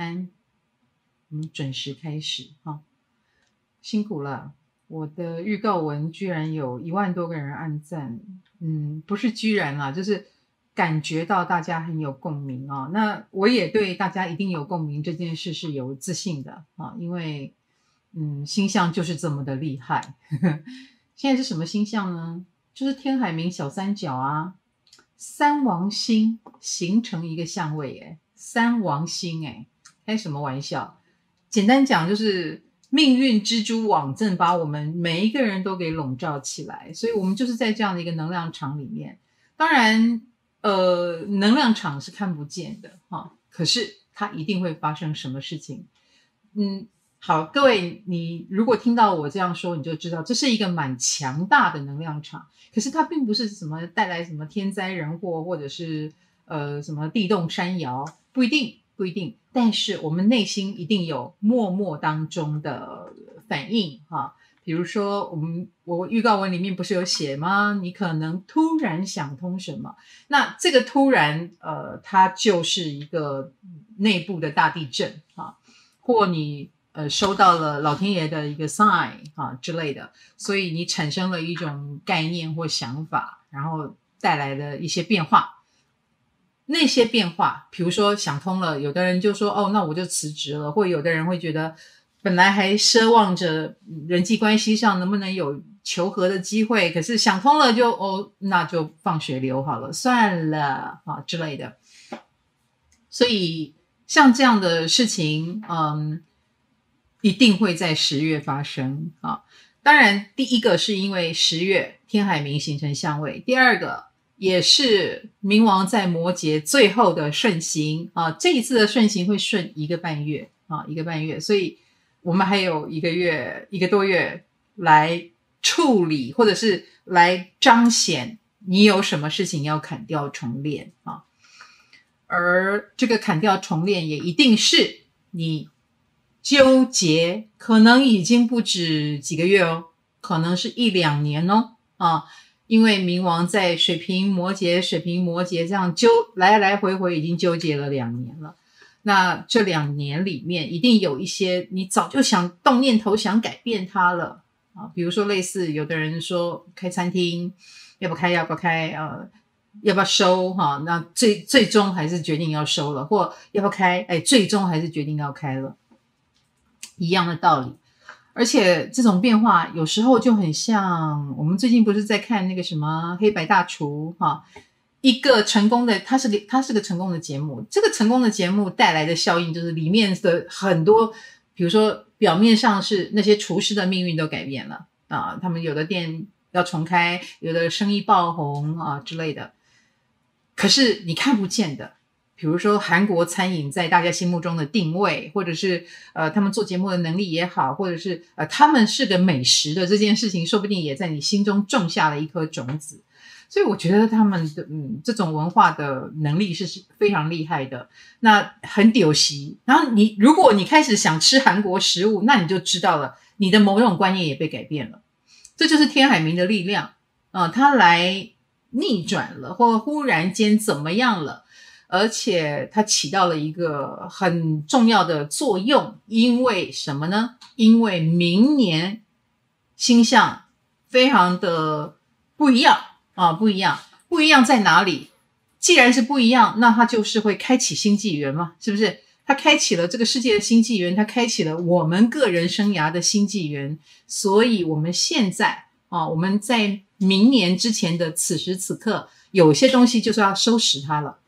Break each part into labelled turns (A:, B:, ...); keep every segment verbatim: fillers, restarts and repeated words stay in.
A: 安，我们准时开始哈，辛苦了。我的预告文居然有一万多个人按赞，嗯，不是居然啦，就是感觉到大家很有共鸣啊。那我也对大家一定有共鸣这件事是有自信的啊，因为嗯，星象就是这么的厉害。现在是什么星象呢？就是天海冥小三角啊，三王星形成一个相位，诶三王星，诶开什么玩笑？简单讲就是命运蜘蛛网正把我们每一个人都给笼罩起来，所以我们就是在这样的一个能量场里面。当然呃，能量场是看不见的哈，可是它一定会发生什么事情。嗯，好，各位，你如果听到我这样说，你就知道这是一个蛮强大的能量场，可是它并不是什么带来什么天灾人祸，或者是呃什么地动山摇，不一定，不一定。但是我们内心一定有默默当中的反应哈，比如说我们我预告文里面不是有写吗？你可能突然想通什么，那这个突然呃，它就是一个内部的大地震哈。或你呃收到了老天爷的一个 sign 啊之类的，所以你产生了一种概念或想法，然后带来的一些变化。那些变化，比如说想通了，有的人就说哦，那我就辞职了，或有的人会觉得本来还奢望着人际关系上能不能有求和的机会，可是想通了就哦，那就放水流好了，算了啊之类的。所以像这样的事情，嗯，一定会在十月发生啊。当然，第一个是因为十月天海冥形成相位，第二个也是冥王在摩羯最后的顺行啊。这一次的顺行会顺一个半月啊，一个半月，所以我们还有一个月一个多月来处理，或者是来彰显你有什么事情要砍掉重练啊。而这个砍掉重练也一定是你纠结，可能已经不止几个月哦，可能是一两年哦啊，因为冥王在水瓶摩羯水瓶摩羯这样纠来来回回已经纠结了两年了。那这两年里面一定有一些你早就想动念头想改变它了啊，比如说类似有的人说开餐厅要不开要不开呃要不要收哈？那最最终还是决定要收了，或要不要开？哎，最终还是决定要开了，一样的道理。而且这种变化有时候就很像我们最近不是在看那个什么黑白大厨哈？一个成功的，它是个它是个成功的节目，这个成功的节目带来的效应就是里面的很多，比如说表面上是那些厨师的命运都改变了啊，他们有的店要重开，有的生意爆红啊之类的。可是你看不见的，比如说韩国餐饮在大家心目中的定位，或者是呃他们做节目的能力也好，或者是呃他们是个美食的这件事情，说不定也在你心中种下了一颗种子。所以我觉得他们的嗯这种文化的能力是非常厉害的，那很丢席。然后你如果你开始想吃韩国食物，那你就知道了，你的某种观念也被改变了。这就是天海冥的力量啊、呃，它来逆转了，或忽然间怎么样了，而且它起到了一个很重要的作用。因为什么呢？因为明年星象非常的不一样啊，不一样，不一样在哪里？既然是不一样，那它就是会开启新纪元嘛，是不是？它开启了这个世界的新纪元，它开启了我们个人生涯的新纪元，所以我们现在啊，我们在明年之前的此时此刻，有些东西就是要收拾它了。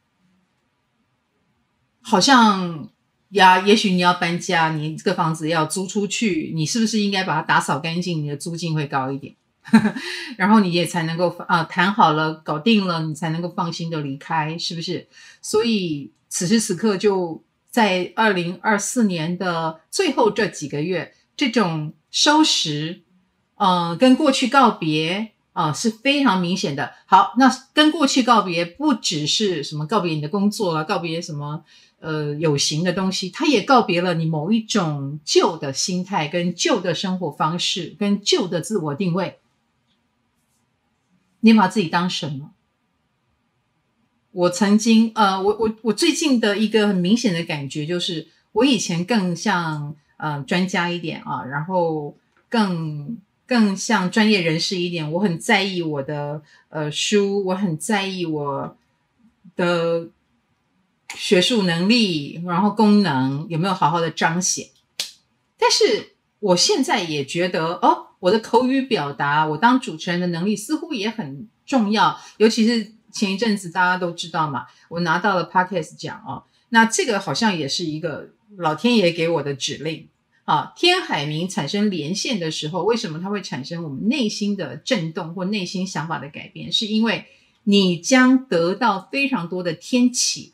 A: 好像呀，也许你要搬家，你这个房子要租出去，你是不是应该把它打扫干净，你的租金会高一点？然后你也才能够啊谈好了，搞定了，你才能够放心的离开，是不是？所以此时此刻就在二零二四年的最后这几个月，这种收拾呃，跟过去告别啊、呃，是非常明显的。好，那跟过去告别不只是什么告别你的工作啊，告别什么呃有形的东西，它也告别了你某一种旧的心态跟旧的生活方式跟旧的自我定位。你把自己当什么？ 我曾经呃，我我我最近的一个很明显的感觉就是，我以前更像呃专家一点啊，然后更更像专业人士一点，我很在意我的呃书，我很在意我的学术能力，然后功能有没有好好的彰显。但是我现在也觉得，哦，我的口语表达，我当主持人的能力似乎也很重要，尤其是前一阵子大家都知道嘛，我拿到了 Podcast 奖哦，那这个好像也是一个老天爷给我的指令啊。天海冥产生连线的时候，为什么它会产生我们内心的震动或内心想法的改变？是因为你将得到非常多的天启。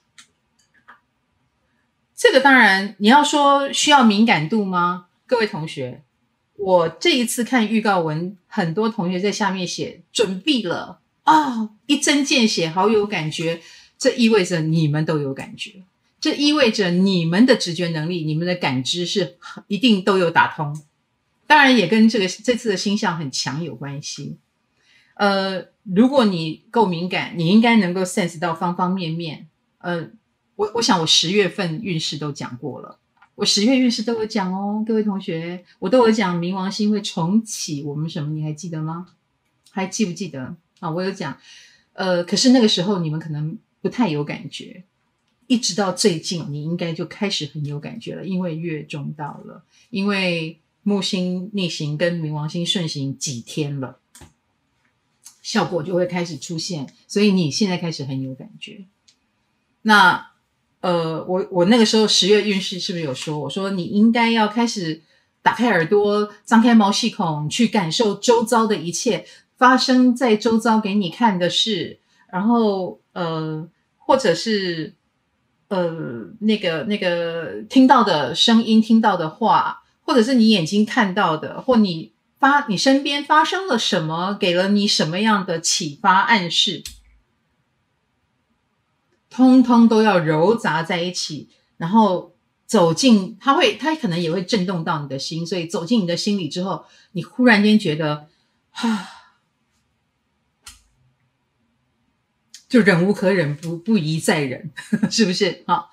A: 这个当然你要说需要敏感度吗？各位同学，我这一次看预告文，很多同学在下面写准备了啊，一针见血，好有感觉。这意味着你们都有感觉，这意味着你们的直觉能力，你们的感知是一定都有打通。当然也跟这个这次的星象很强有关系。呃，如果你够敏感，你应该能够 sense 到方方面面。呃，我我想我十月份运势都讲过了，我十月运势都有讲哦，各位同学，我都有讲冥王星会重启我们什么，你还记得吗？还记不记得啊？我有讲，呃，可是那个时候你们可能不太有感觉，一直到最近，你应该就开始很有感觉了，因为月中到了，因为木星逆行跟冥王星顺行几天了，效果就会开始出现，所以你现在开始很有感觉。那呃，我我那个时候十月运势是不是有说，我说你应该要开始打开耳朵，张开毛细孔，去感受周遭的一切发生在周遭给你看的事，然后呃，或者是呃那个那个听到的声音、听到的话，或者是你眼睛看到的，或你发你身边发生了什么，给了你什么样的启发暗示。通通都要揉杂在一起，然后走进，它会，它可能也会震动到你的心，所以走进你的心里之后，你忽然间觉得，哈，就忍无可忍，不不宜再忍，是不是？好，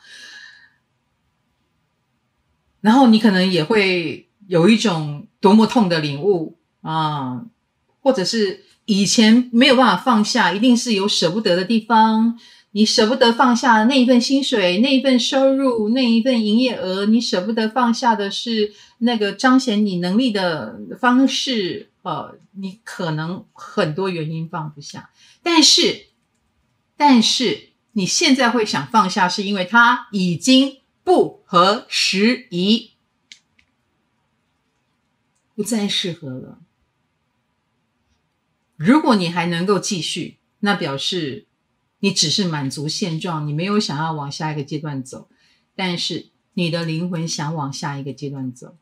A: 然后你可能也会有一种多么痛的领悟啊，或者是以前没有办法放下，一定是有舍不得的地方。你舍不得放下那一份薪水，那一份收入，那一份营业额，你舍不得放下的是那个彰显你能力的方式，呃，你可能很多原因放不下，但是，但是你现在会想放下，是因为它已经不合时宜，不再适合了。如果你还能够继续，那表示你只是满足现状，你没有想要往下一个阶段走，但是你的灵魂想往下一个阶段走。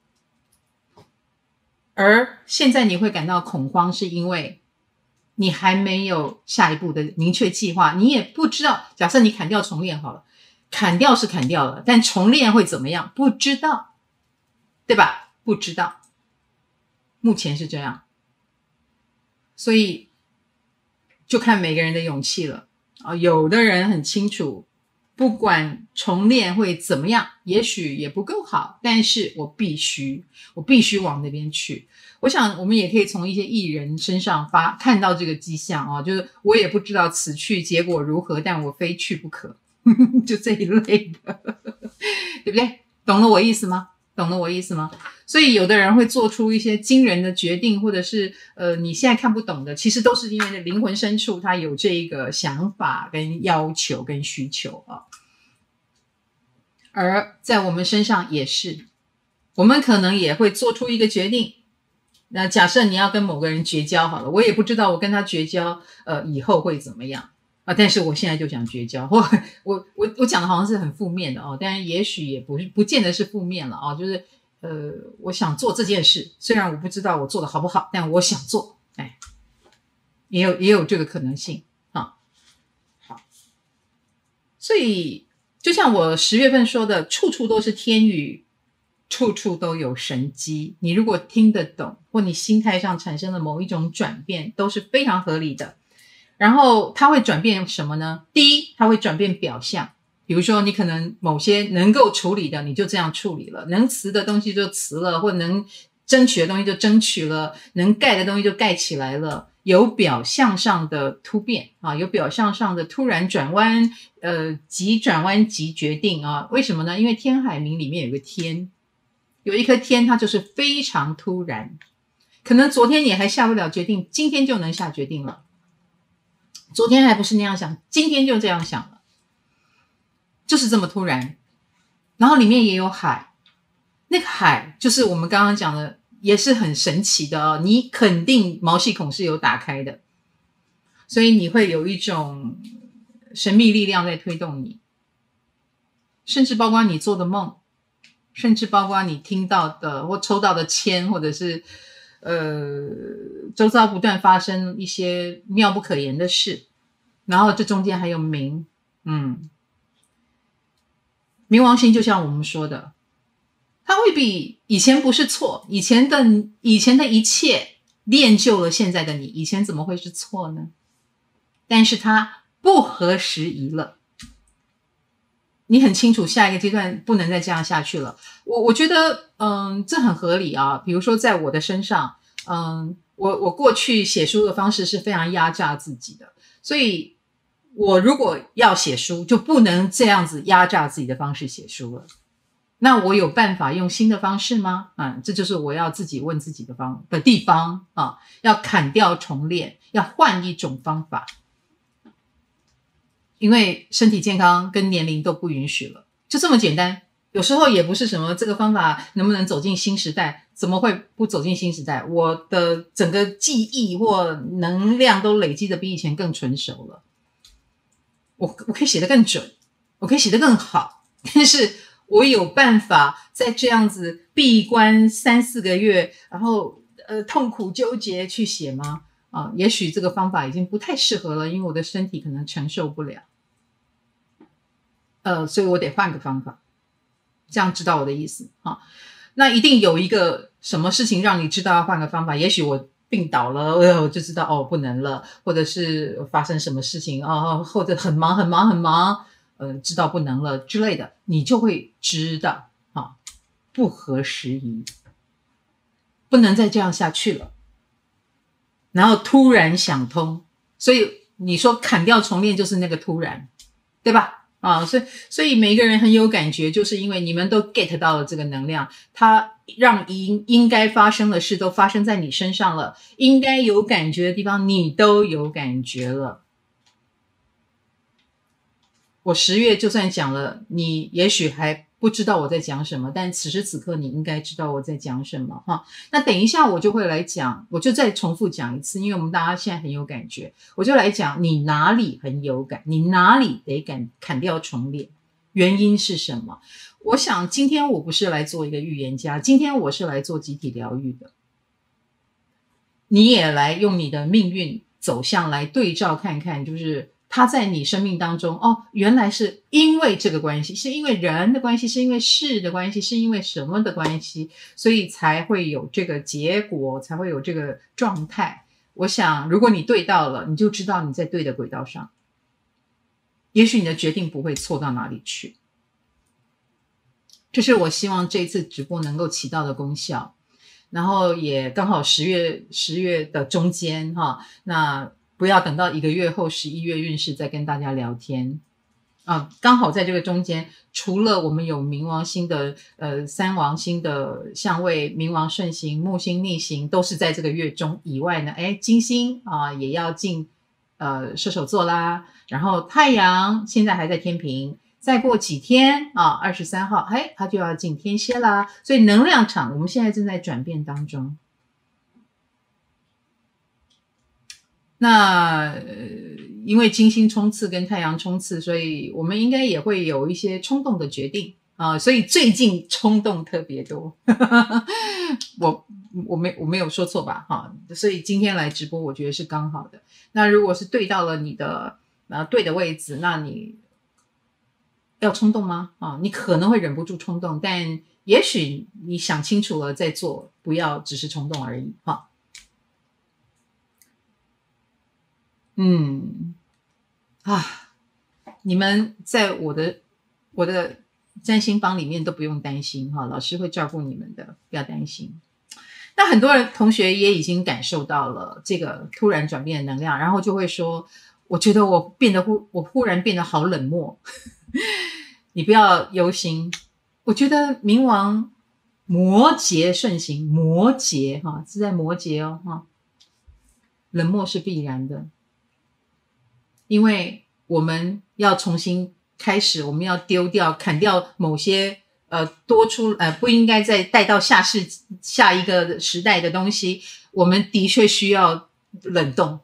A: 而现在你会感到恐慌，是因为你还没有下一步的明确计划，你也不知道，假设你砍掉重练好了，砍掉是砍掉了，但重练会怎么样？不知道，对吧？不知道，目前是这样，所以就看每个人的勇气了。啊，有的人很清楚，不管重练会怎么样，也许也不够好，但是我必须，我必须往那边去。我想我们也可以从一些艺人身上发看到这个迹象啊，就是我也不知道此去结果如何，但我非去不可，就这一类的，对不对？懂了我意思吗？懂了我意思吗？所以有的人会做出一些惊人的决定，或者是呃你现在看不懂的，其实都是因为灵魂深处他有这一个想法跟要求跟需求啊。而在我们身上也是，我们可能也会做出一个决定。那假设你要跟某个人绝交好了，我也不知道我跟他绝交呃以后会怎么样啊，但是我现在就想绝交，或我我我讲的好像是很负面的哦，但也许也不不见得是负面了啊，就是呃我想做这件事，虽然我不知道我做的好不好，但我想做，哎，也有也有这个可能性啊。好，所以就像我十月份说的，处处都是天语，处处都有神机。你如果听得懂，或你心态上产生了某一种转变，都是非常合理的。 然后它会转变什么呢？第一，它会转变表象，比如说你可能某些能够处理的你就这样处理了，能辞的东西就辞了，或能争取的东西就争取了，能盖的东西就盖起来了，有表象上的突变啊，有表象上的突然转弯，呃，急转弯急决定啊。为什么呢？因为天海冥里面有个天，有一颗天，它就是非常突然，可能昨天你还下不了决定，今天就能下决定了。昨天还不是那样想，今天就这样想了，就是这么突然。然后里面也有海，那个海就是我们刚刚讲的，也是很神奇的哦，你肯定毛细孔是有打开的，所以你会有一种神秘力量在推动你，甚至包括你做的梦，甚至包括你听到的或抽到的签，或者是呃周遭不断发生一些妙不可言的事，然后这中间还有冥，嗯，冥王星就像我们说的，它会比以前不是错，以前的以前的一切练就了现在的你，以前怎么会是错呢？但是它不合时宜了，你很清楚下一个阶段不能再这样下去了。我我觉得嗯，这很合理啊。比如说在我的身上，嗯，我我过去写书的方式是非常压榨自己的，所以我如果要写书就不能这样子压榨自己的方式写书了。那我有办法用新的方式吗？嗯，这就是我要自己问自己的方的地方啊，要砍掉重练，要换一种方法。因为身体健康跟年龄都不允许了，就这么简单。有时候也不是什么这个方法能不能走进新时代，怎么会不走进新时代？我的整个记忆或能量都累积的比以前更纯熟了，我我可以写得更准，我可以写得更好，但是我有办法在这样子闭关三四个月，然后呃痛苦纠结去写吗？啊，也许这个方法已经不太适合了，因为我的身体可能承受不了。呃，所以我得换个方法，这样知道我的意思啊？那一定有一个什么事情让你知道要换个方法？也许我病倒了，我就知道哦不能了，或者是发生什么事情哦，或者很忙很忙很忙，呃，知道不能了之类的，你就会知道啊，不合时宜，不能再这样下去了。然后突然想通，所以你说砍掉重练就是那个突然，对吧？啊，所以所以每一个人很有感觉，就是因为你们都 get 到了这个能量，它让应应该发生的事都发生在你身上了，应该有感觉的地方你都有感觉了。我十月就算讲了，你也许还不知道我在讲什么，但此时此刻你应该知道我在讲什么哈。那等一下我就会来讲，我就再重复讲一次，因为我们大家现在很有感觉，我就来讲你哪里很有感，你哪里得砍砍掉重练，原因是什么？我想今天我不是来做一个预言家，今天我是来做集体疗愈的，你也来用你的命运走向来对照看看，就是他在你生命当中，哦，原来是因为这个关系，是因为人的关系，是因为事的关系，是因为什么的关系，所以才会有这个结果，才会有这个状态。我想如果你对到了，你就知道你在对的轨道上，也许你的决定不会错到哪里去。这是我希望这次直播能够起到的功效。然后也刚好十月十月的中间哈，那不要等到一个月后十一月运势再跟大家聊天啊，刚好在这个中间，除了我们有冥王星的呃三王星的相位，冥王顺行、木星逆行都是在这个月中以外呢，哎，金星啊也要进呃射手座啦，然后太阳现在还在天秤。再过几天啊，二十三号，哎，它就要进天蝎啦，所以能量场我们现在正在转变当中。那、呃、因为金星冲刺跟太阳冲刺，所以我们应该也会有一些冲动的决定啊，所以最近冲动特别多。我我没我没有说错吧？哈，所以今天来直播，我觉得是刚好的。那如果是对到了你的呃对的位置，那你要冲动吗？啊，你可能会忍不住冲动，但也许你想清楚了再做，不要只是冲动而已。哈， 嗯啊，你们在我的我的占星帮里面都不用担心哈，老师会照顾你们的，不要担心。那很多人同学也已经感受到了这个突然转变的能量，然后就会说，我觉得我变得忽我忽然变得好冷漠。你不要忧心，我觉得冥王摩羯顺行，摩羯哈是在摩羯哦哈，冷漠是必然的，因为我们要重新开始，我们要丢掉、砍掉某些呃多出呃不应该再带到下世下一个时代的东西，我们的确需要冷冻。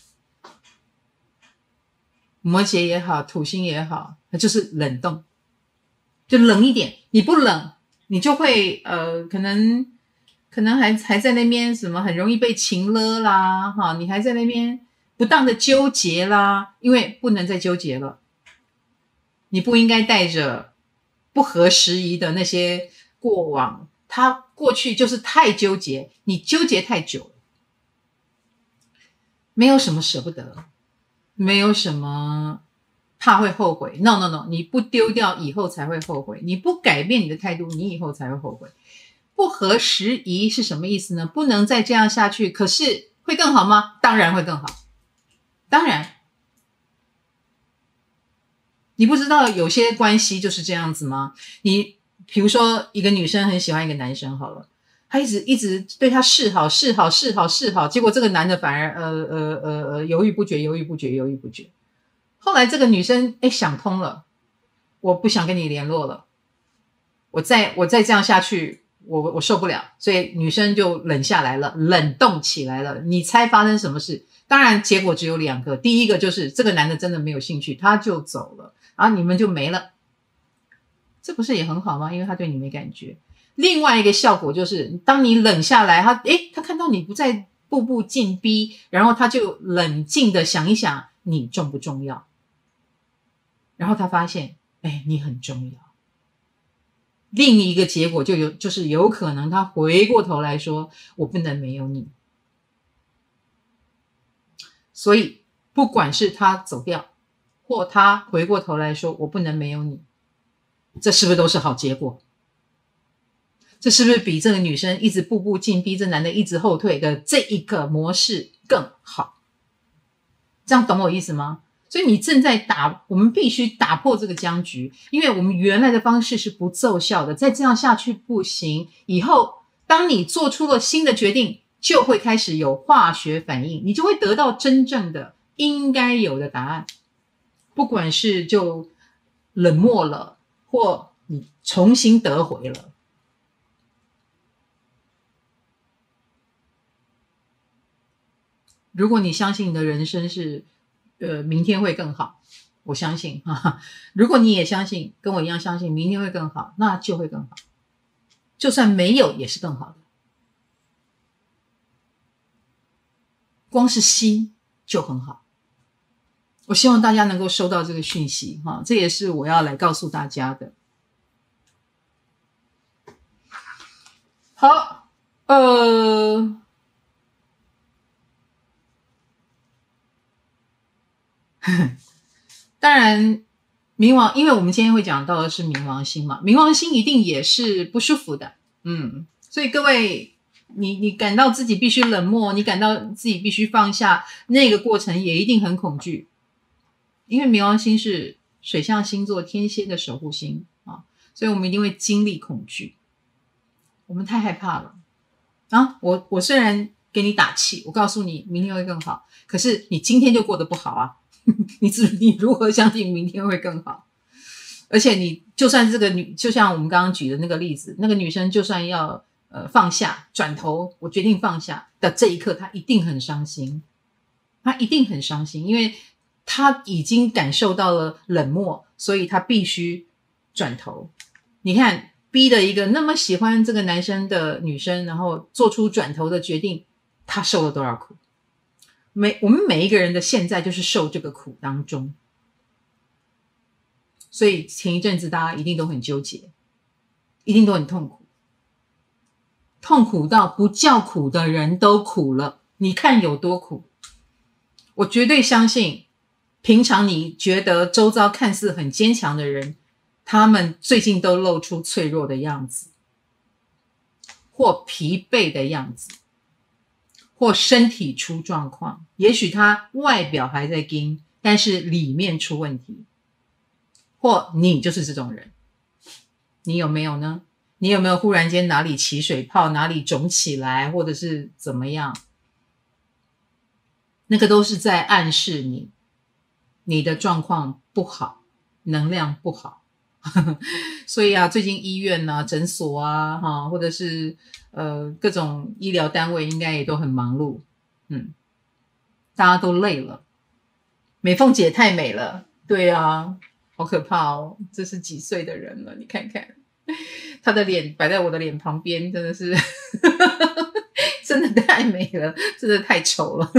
A: 摩羯也好，土星也好，就是冷冻，就冷一点。你不冷，你就会呃，可能可能还还在那边什么，很容易被情勒啦，哈，你还在那边不当的纠结啦，因为不能再纠结了。你不应该带着不合时宜的那些过往，他过去就是太纠结，你纠结太久了，没有什么舍不得。没有什么怕会后悔 ，no no no， 你不丢掉以后才会后悔，你不改变你的态度，你以后才会后悔。不合时宜是什么意思呢？不能再这样下去，可是会更好吗？当然会更好，当然。你不知道有些关系就是这样子吗？你比如说一个女生很喜欢一个男生好了，他一直一直对他示好示好示好示好，结果这个男的反而呃呃呃呃犹豫不决犹豫不决犹豫不决。后来这个女生哎想通了，我不想跟你联络了，我再我再这样下去，我我受不了，所以女生就冷下来了，冷冻起来了。你猜发生什么事？当然结果只有两个，第一个就是这个男的真的没有兴趣，他就走了，然后你们就没了，这不是也很好吗？因为他对你没感觉。另外一个效果就是，当你冷下来，他诶他看到你不再步步进逼，然后他就冷静的想一想你重不重要，然后他发现诶你很重要。另一个结果就有就是有可能他回过头来说我不能没有你。所以不管是他走掉或他回过头来说我不能没有你，这是不是都是好结果？这是不是比这个女生一直步步进逼，这男的一直后退的这一个模式更好？这样懂我意思吗？所以你正在打，我们必须打破这个僵局，因为我们原来的方式是不奏效的，再这样下去不行。以后当你做出了新的决定，就会开始有化学反应，你就会得到真正的应该有的答案，不管是就冷漠了，或你重新得回了。如果你相信你的人生是呃，明天会更好，我相信哈哈。如果你也相信，跟我一样相信明天会更好，那就会更好。就算没有，也是更好的。光是心就很好。我希望大家能够收到这个讯息哈，这也是我要来告诉大家的。好，呃。当然冥王，因为我们今天会讲到的是冥王星嘛，冥王星一定也是不舒服的，嗯，所以各位，你你感到自己必须冷漠，你感到自己必须放下，那个过程也一定很恐惧，因为冥王星是水象星座天蝎的守护星啊，所以我们一定会经历恐惧，我们太害怕了啊！我我虽然给你打气，我告诉你明天会更好，可是你今天就过得不好啊。你你如何相信明天会更好？而且你就算这个女，就像我们刚刚举的那个例子，那个女生就算要呃放下，转头，我决定放下的这一刻，她一定很伤心，她一定很伤心，因为她已经感受到了冷漠，所以她必须转头。你看，逼的一个那么喜欢这个男生的女生，然后做出转头的决定，她受了多少苦？每我们每一个人的现在就是受这个苦当中，所以前一阵子大家一定都很纠结，一定都很痛苦，痛苦到不叫苦的人都苦了，你看有多苦？ 我绝对相信，平常你觉得周遭看似很坚强的人，他们最近都露出脆弱的样子，或疲惫的样子，或身体出状况。也许他外表还在硬，但是里面出问题。或你就是这种人，你有没有呢？你有没有忽然间哪里起水泡，哪里肿起来，或者是怎么样？那个都是在暗示你，你的状况不好，能量不好。所以啊，最近医院啊、诊所啊，哈，或者是呃各种医疗单位，应该也都很忙碌。嗯，大家都累了。美凤姐太美了，对啊，好可怕哦！这是几岁的人了？你看看，她的脸摆在我的脸旁边，真的是，真的太美了，真的太丑了，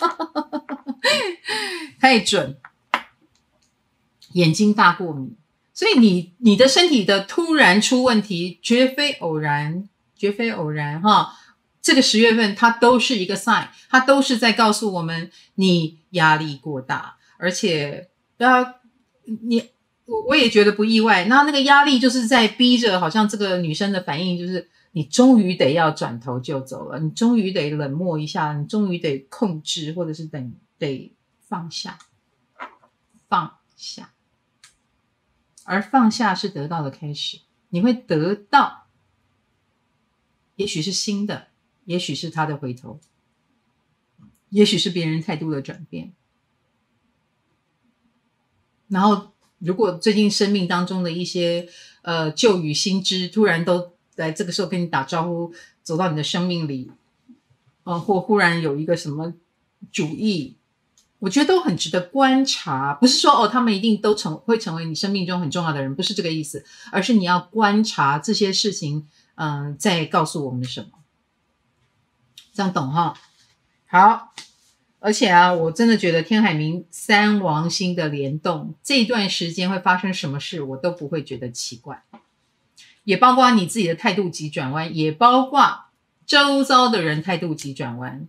A: 太准，眼睛大过敏。所以你你的身体的突然出问题，绝非偶然，绝非偶然哈。这个十月份它都是一个 sign， 它都是在告诉我们你压力过大，而且啊，你我也觉得不意外。那那个压力就是在逼着，好像这个女生的反应就是你终于得要转头就走了，你终于得冷漠一下，你终于得控制，或者是得得放下，放下。而放下是得到的开始，你会得到，也许是新的，也许是他的回头，也许是别人态度的转变。然后如果最近生命当中的一些呃旧与新知突然都在这个时候跟你打招呼，走到你的生命里，呃，或忽然有一个什么主意，我觉得都很值得观察。不是说哦，他们一定都成会成为你生命中很重要的人，不是这个意思，而是你要观察这些事情，嗯、呃，在告诉我们什么。这样懂哈？好，而且啊，我真的觉得天海冥三王星的联动，这段时间会发生什么事，我都不会觉得奇怪。也包括你自己的态度急转弯，也包括周遭的人态度急转弯。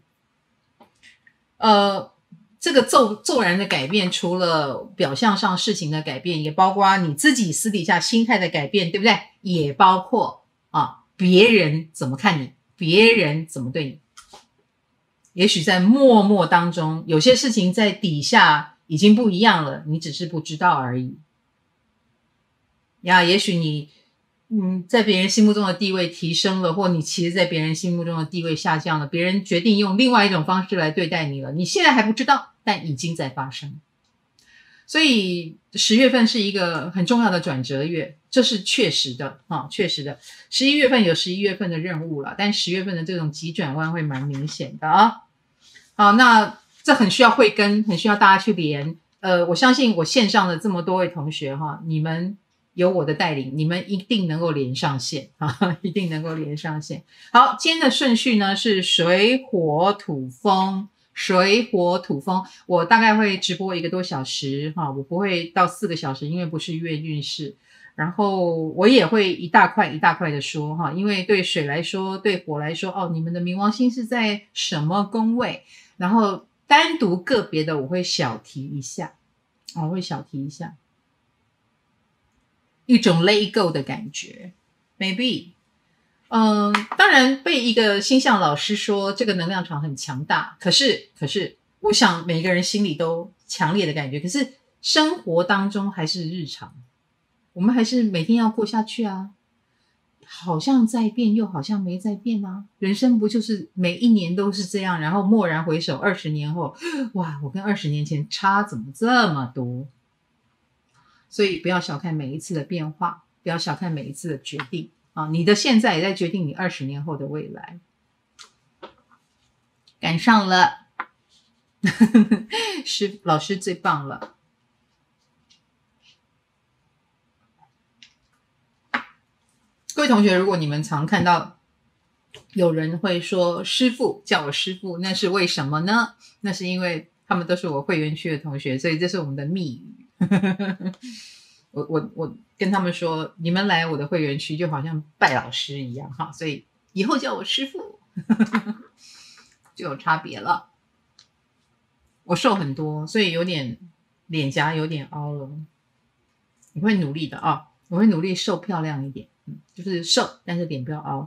A: 呃，这个骤骤然的改变，除了表象上事情的改变，也包括你自己私底下心态的改变，对不对？也包括啊，别人怎么看你，别人怎么对你。也许在默默当中，有些事情在底下已经不一样了，你只是不知道而已。呀，也许你嗯，在别人心目中的地位提升了，或你其实在别人心目中的地位下降了，别人决定用另外一种方式来对待你了，你现在还不知道，但已经在发生。所以十月份是一个很重要的转折月，这是确实的啊，确实的。十一月份有十一月份的任务了，但十月份的这种急转弯会蛮明显的啊。好，那这很需要慧根，很需要大家去连。呃，我相信我线上的这么多位同学哈，你们有我的带领，你们一定能够连上线啊，一定能够连上线。好，今天的顺序呢是水火土风。水火土风，我大概会直播一个多小时哈，我不会到四个小时，因为不是月运势。然后我也会一大块一大块的说哈，因为对水来说，对火来说，哦，你们的冥王星是在什么宫位？然后单独个别的我会小提一下，我会小提一下，一种 let go 的感觉 ，maybe。嗯，当然被一个星象老师说这个能量场很强大，可是可是我想每个人心里都强烈的感觉，可是生活当中还是日常，我们还是每天要过下去啊，好像在变又好像没在变啊，人生不就是每一年都是这样，然后蓦然回首二十年后，哇，我跟二十年前差怎么这么多？所以不要小看每一次的变化，不要小看每一次的决定啊！你的现在也在决定你二十年后的未来。赶上了，师老师最棒了。各位同学，如果你们常看到有人会说师父，叫我师父，那是为什么呢？那是因为他们都是我会员区的同学，所以这是我们的密语。我我我跟他们说，你们来我的会员区就好像拜老师一样哈，所以以后叫我师父就有差别了。 我瘦很多，所以有点脸颊有点凹了。我会努力的啊、哦，我会努力瘦漂亮一点，嗯，就是瘦，但是脸不要凹。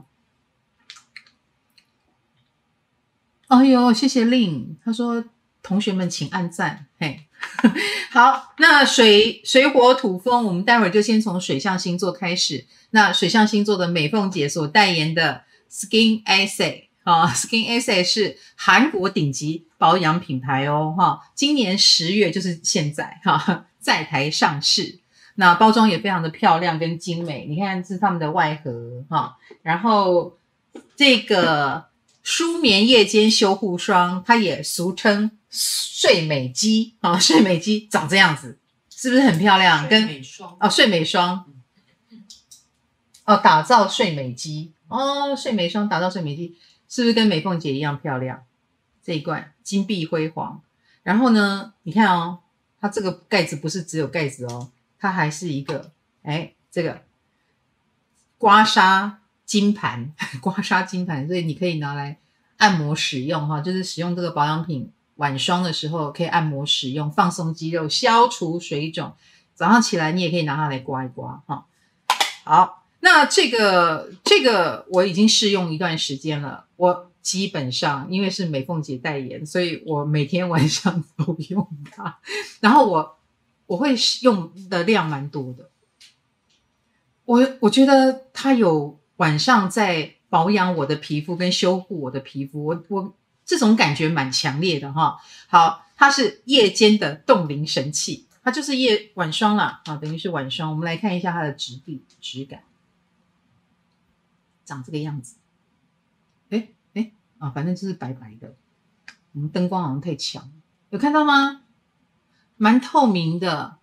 A: 哎呦，谢谢令，他说同学们请按赞，嘿，好，那水水火土风，我们待会儿就先从水象星座开始。那水象星座的美凤姐所代言的 Skin Essay 啊 ，Skin Essay 是韩国顶级保养品牌哦，哈，今年十月就是现在哈，在台上市。那包装也非常的漂亮跟精美，你看这是他们的外盒哈，然后这个舒眠夜间修护霜，它也俗称睡美肌啊，睡美肌长这样子，是不是很漂亮？跟
B: 睡美霜
A: 哦，睡美霜哦，打造睡美肌哦，睡美霜打造睡美肌，是不是跟美凤姐一样漂亮？这一罐金碧辉煌，然后呢，你看哦，它这个盖子不是只有盖子哦。它还是一个，哎，这个刮痧金盘，刮痧金盘，所以你可以拿来按摩使用哈，就是使用这个保养品晚霜的时候可以按摩使用，放松肌肉，消除水肿。早上起来你也可以拿它来刮一刮哈。好，那这个这个我已经试用一段时间了，我基本上因为是美凤姐代言，所以我每天晚上都用它，然后我。我会用的量蛮多的，我我觉得它有晚上在保养我的皮肤跟修护我的皮肤，我我这种感觉蛮强烈的哈。好，它是夜间的冻龄神器，它就是夜晚霜啦，啊，等于是晚霜。我们来看一下它的质地质感，长这个样子。哎哎啊，反正就是白白的。我们灯光好像太强，有看到吗？蛮透明的，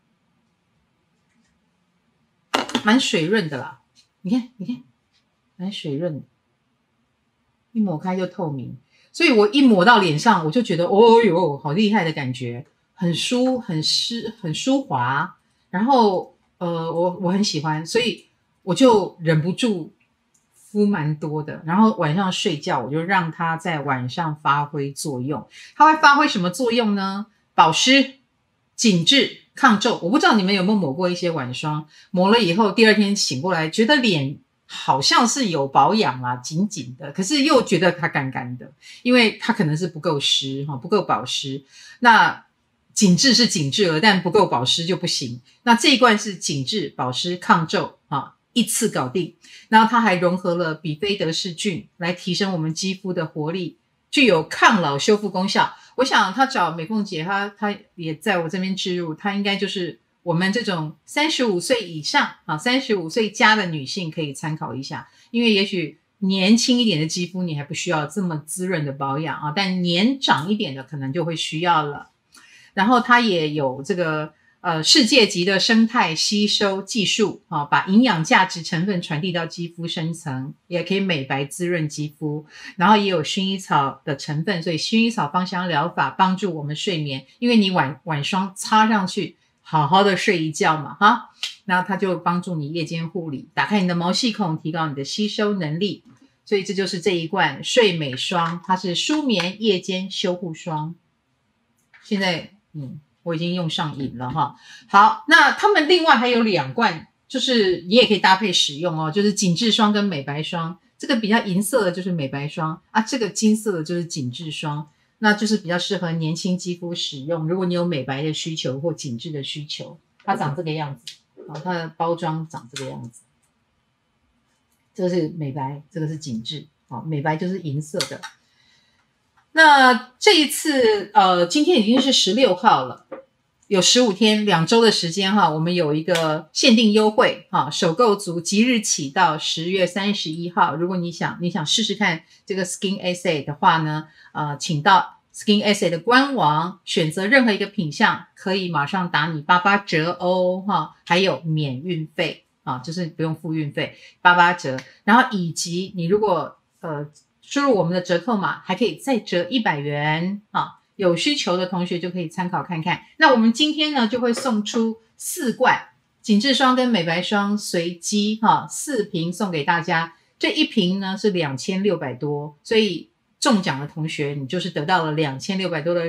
A: 蛮水润的啦。你看，你看，蛮水润的，一抹开就透明。所以我一抹到脸上，我就觉得，哦哟，好厉害的感觉，很舒，很湿，很舒滑。然后，呃，我我很喜欢，所以我就忍不住敷蛮多的。然后晚上睡觉，我就让它在晚上发挥作用。它会发挥什么作用呢？保湿。紧致抗皱，我不知道你们有没有抹过一些晚霜，抹了以后第二天醒过来，觉得脸好像是有保养啊，紧紧的，可是又觉得它干干的，因为它可能是不够湿哈，不够保湿。那紧致是紧致了，但不够保湿就不行。那这一罐是紧致、保湿、抗皱啊，一次搞定。然后它还融合了比菲德氏菌，来提升我们肌肤的活力，具有抗老修复功效。我想他找美凤姐，她她也在我这边置入，她应该就是我们这种三十五岁以上啊，三十五岁加的女性可以参考一下，因为也许年轻一点的肌肤你还不需要这么滋润的保养啊，但年长一点的可能就会需要了。然后它也有这个呃世界级的生态吸收技术啊，把营养价值成分传递到肌肤深层，也可以美白滋润肌肤。然后也有薰衣草的成分，所以薰衣草芳香疗法帮助我们睡眠，因为你晚晚霜擦上去，好好的睡一觉嘛哈，然后它就帮助你夜间护理，打开你的毛细孔，提高你的吸收能力。所以这就是这一罐睡美霜，它是舒眠夜间修护霜。现在嗯，我已经用上瘾了哈。好，那他们另外还有两罐，就是你也可以搭配使用哦，就是紧致霜跟美白霜。这个比较银色的就是美白霜啊，这个金色的就是紧致霜，那就是比较适合年轻肌肤使用。如果你有美白的需求或紧致的需求，它长这个样子，好，它的包装长这个样子。这个是美白，这个是紧致，好，美白就是银色的。那这一次，呃，今天已经是十六号了，有十五天，两周的时间哈，我们有一个限定优惠哈，首购族即日起到十月三十一号，如果你想你想试试看这个 Skin Essay 的话呢，呃，请到 Skin Essay 的官网选择任何一个品项，可以马上打你八八折哦哈，还有免运费啊，就是不用付运费，八八折，然后以及你如果呃。输入我们的折扣码还可以再折一百元啊！有需求的同学就可以参考看看。那我们今天呢就会送出四罐紧致霜跟美白霜随机哈，四瓶送给大家。这一瓶呢是两千六百多，所以中奖的同学你就是得到了两千六百多的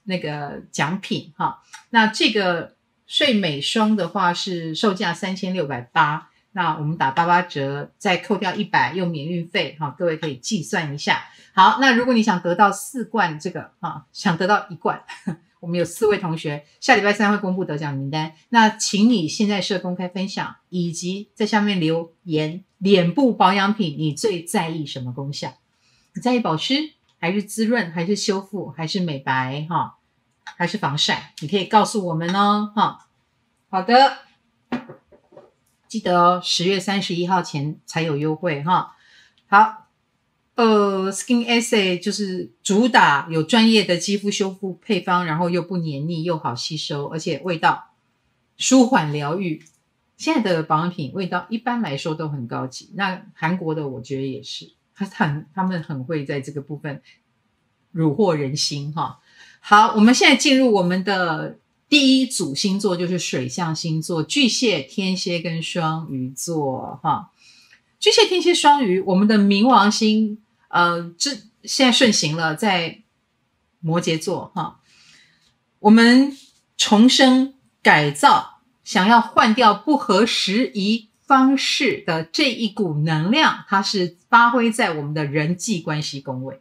A: 那个奖品哈。那这个睡美霜的话是售价三千六百八，那我们打八八折，再扣掉一百，用免运费哈，各位可以计算一下。好，那如果你想得到四罐这个哈，想得到一罐，我们有四位同学，下礼拜三会公布得奖名单。那请你现在设公开分享，以及在下面留言，脸部保养品你最在意什么功效？你在意保湿，还是滋润，还是修复，还是美白哈，还是防晒？你可以告诉我们哦哈。好的，记得哦，十月三十一号前才有优惠哈。好，呃 ，Skin Essay 就是主打有专业的肌肤修复配方，然后又不黏腻，又好吸收，而且味道舒缓疗愈。现在的保养品味道一般来说都很高级，那韩国的我觉得也是，他很他们很会在这个部分虏获人心哈。好，我们现在进入我们的第一组星座，就是水象星座，巨蟹、天蝎跟双鱼座哈。巨蟹、天蝎、双鱼，我们的冥王星呃，这现在顺行了，在摩羯座哈。我们重生改造，想要换掉不合时宜方式的这一股能量，它是发挥在我们的人际关系宫位。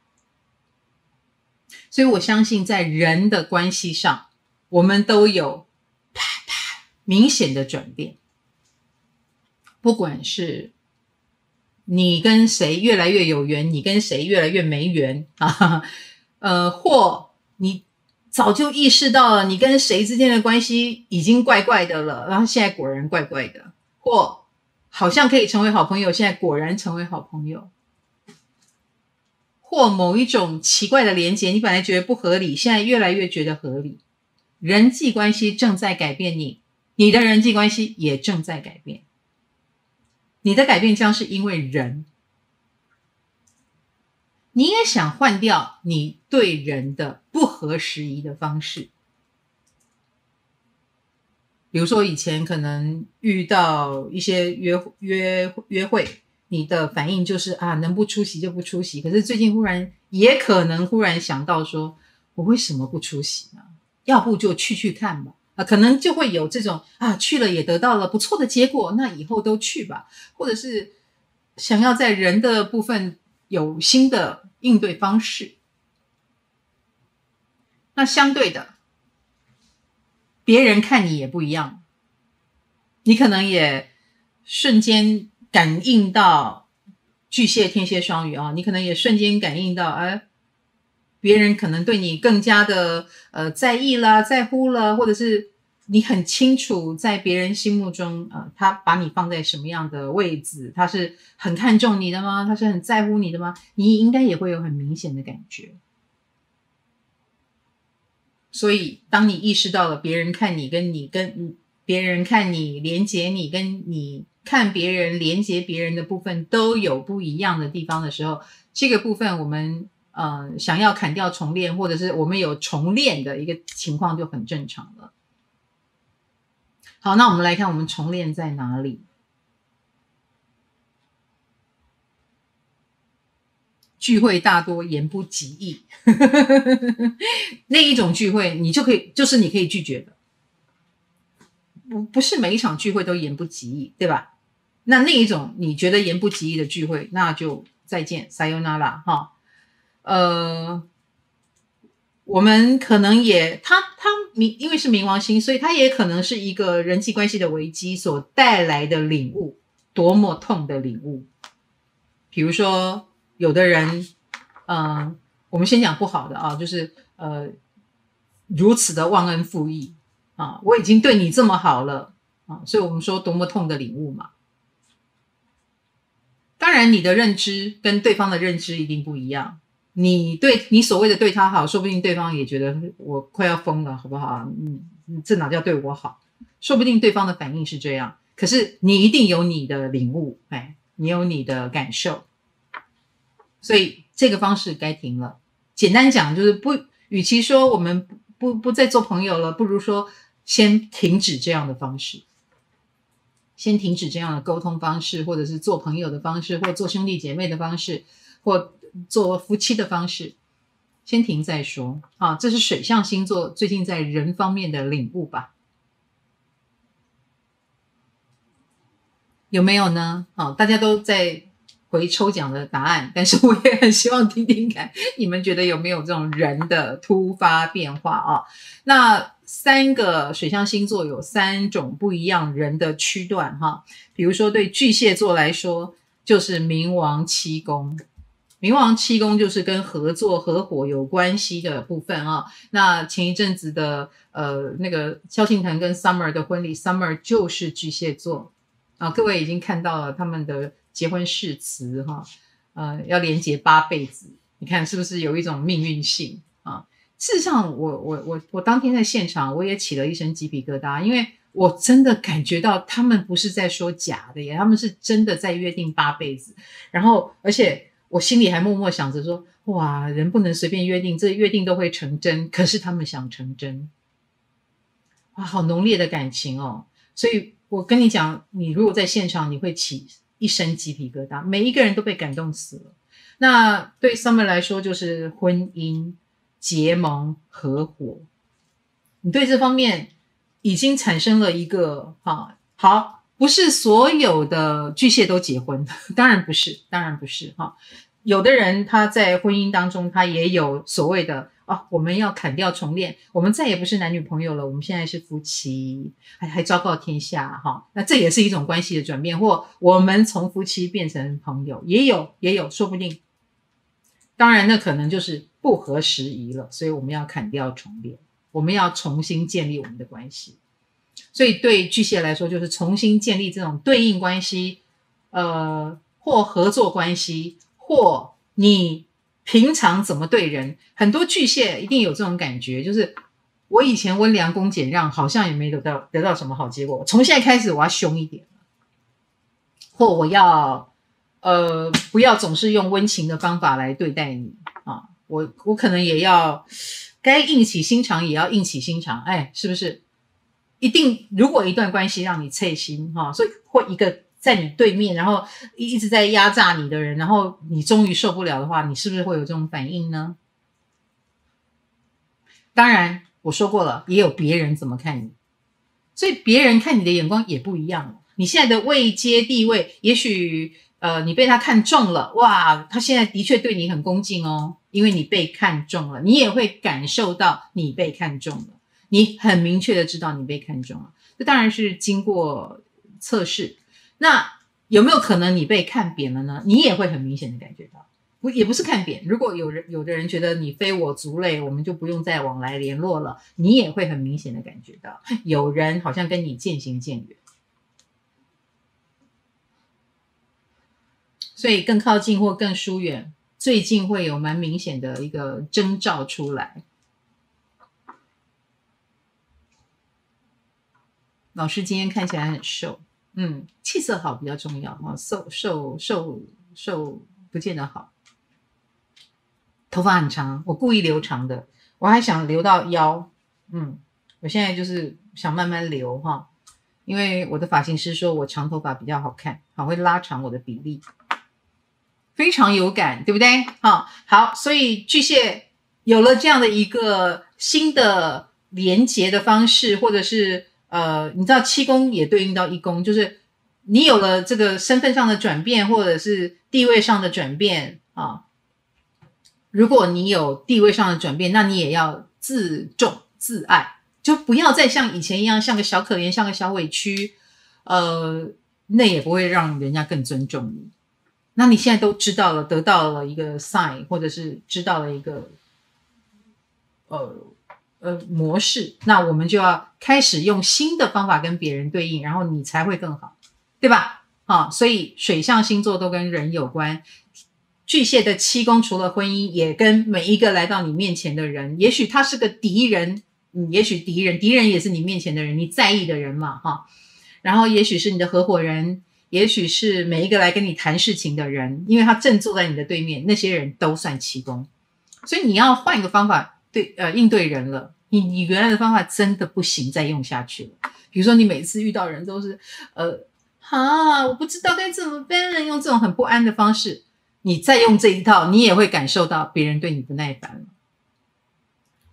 A: 所以我相信在人的关系上，我们都有啪啪明显的转变。不管是你跟谁越来越有缘，你跟谁越来越没缘啊，呃，或你早就意识到了你跟谁之间的关系已经怪怪的了，然后现在果然怪怪的，或好像可以成为好朋友，现在果然成为好朋友，或某一种奇怪的连结，你本来觉得不合理，现在越来越觉得合理。人际关系正在改变你，你的人际关系也正在改变。你的改变将是因为人，你也想换掉你对人的不合时宜的方式。比如说以前可能遇到一些约约约会，你的反应就是啊，能不出席就不出席。可是最近忽然也可能忽然想到说，我为什么不出席呢？要不就去去看吧。啊，可能就会有这种啊，去了也得到了不错的结果，那以后都去吧。或者是想要在人的部分有新的应对方式。那相对的，别人看你也不一样，你可能也瞬间感应到巨蟹、天蝎、双鱼啊，你可能也瞬间感应到，哎，别人可能对你更加的呃在意啦、在乎了，或者是你很清楚在别人心目中，呃，他把你放在什么样的位置，他是很看重你的吗？他是很在乎你的吗？你应该也会有很明显的感觉。所以当你意识到了别人看你跟你跟别人看你连结你跟你看别人连结别人的部分都有不一样的地方的时候，这个部分我们呃想要砍掉重练，或者是我们有重练的一个情况就很正常了。好，那我们来看我们重练在哪里。聚会大多言不及义那一种聚会你就可以就是你可以拒绝的，不不是每一场聚会都言不及义，对吧？那那一种你觉得言不及义的聚会，那就再见 sayonara 哈。呃我们可能也他他因为是冥王星，所以他也可能是一个人际关系的危机所带来的领悟，多么痛的领悟。比如说有的人呃我们先讲不好的啊，就是呃如此的忘恩负义啊，我已经对你这么好了啊，所以我们说多么痛的领悟嘛。当然你的认知跟对方的认知一定不一样，你对你所谓的对他好，说不定对方也觉得我快要疯了，好不好？嗯，这哪叫对我好？说不定对方的反应是这样，可是你一定有你的领悟，哎，你有你的感受，所以这个方式该停了。简单讲就是不，与其说我们不不不再做朋友了，不如说先停止这样的方式。先停止这样的沟通方式，或者是做朋友的方式，或做兄弟姐妹的方式，或做夫妻的方式。 先停再说啊，这是水象星座最近在人方面的领悟吧？有没有呢？哦，大家都在回抽奖的答案，但是我也很希望听听看你们觉得有没有这种人的突发变化啊？那三个水象星座有三种不一样人的区段哈，比如说对巨蟹座来说，就是冥王七宫。冥王七宫就是跟合作合伙有关系的部分啊。那前一阵子的呃那个萧敬腾跟 Summer 的婚礼 ，Summer 就是巨蟹座啊。各位已经看到了他们的结婚誓词哈，呃要连结八辈子，你看是不是有一种命运性啊？事实上我我我我当天在现场我也起了一身鸡皮疙瘩，因为我真的感觉到他们不是在说假的耶，他们是真的在约定八辈子，然后而且我心里还默默想着说，哇，人不能随便约定，这约定都会成真，可是他们想成真，哇，好浓烈的感情哦。所以我跟你讲，你如果在现场你会起一身鸡皮疙瘩，每一个人都被感动死了。那对 Summer 来说就是婚姻、结盟、合伙，你对这方面已经产生了一个哈好，不是所有的巨蟹都结婚，当然不是，当然不是哈。有的人他在婚姻当中，他也有所谓的啊，我们要砍掉重练，我们再也不是男女朋友了，我们现在是夫妻，还还昭告天下哈。那这也是一种关系的转变，或我们从夫妻变成朋友，也有也有，说不定。当然，那可能就是不合时宜了，所以我们要砍掉重练，我们要重新建立我们的关系。所以对巨蟹来说，就是重新建立这种对应关系，呃，或合作关系，或你平常怎么对人。很多巨蟹一定有这种感觉，就是我以前温良恭俭让，好像也没得到得到什么好结果，从现在开始我要凶一点，或我要呃不要总是用温情的方法来对待你啊，我我可能也要该硬起心肠也要硬起心肠，哎，是不是？一定，如果一段关系让你刺心哈，所以或一个在你对面，然后一直在压榨你的人，然后你终于受不了的话，你是不是会有这种反应呢？当然，我说过了，也有别人怎么看你，所以别人看你的眼光也不一样。你现在的位阶地位，也许呃你被他看中了，哇，他现在的确对你很恭敬哦，因为你被看中了，你也会感受到你被看中了。你很明确的知道你被看中了，这当然是经过测试。那有没有可能你被看扁了呢？你也会很明显的感觉到，不也不是看扁。如果有人有的人觉得你非我族类，我们就不用再往来联络了，你也会很明显的感觉到，有人好像跟你渐行渐远，所以更靠近或更疏远，最近会有蛮明显的一个征兆出来。老师今天看起来很瘦，嗯，气色好比较重要哈，瘦瘦瘦瘦不见得好。头发很长，我故意留长的，我还想留到腰，嗯，我现在就是想慢慢留哈，因为我的发型师说我长头发比较好看，好会拉长我的比例，非常有感，对不对？好，好，所以巨蟹有了这样的一个新的连结的方式，或者是呃，你知道七宫也对应到一宫，就是你有了这个身份上的转变，或者是地位上的转变啊。如果你有地位上的转变，那你也要自重自爱，就不要再像以前一样像个小可怜，像个小委屈，呃，那也不会让人家更尊重你。那你现在都知道了，得到了一个 sign， 或者是知道了一个呃呃模式，那我们就要开始用新的方法跟别人对应，然后你才会更好，对吧？啊，所以水象星座都跟人有关。巨蟹的七宫除了婚姻，也跟每一个来到你面前的人，也许他是个敌人，嗯，也许敌人，敌人也是你面前的人，你在意的人嘛，哈。然后也许是你的合伙人，也许是每一个来跟你谈事情的人，因为他正坐在你的对面，那些人都算七宫，所以你要换一个方法对呃应对人了。你你原来的方法真的不行，再用下去了。比如说你每次遇到人都是呃，哈，我不知道该怎么办，用这种很不安的方式。你再用这一套，你也会感受到别人对你不耐烦了。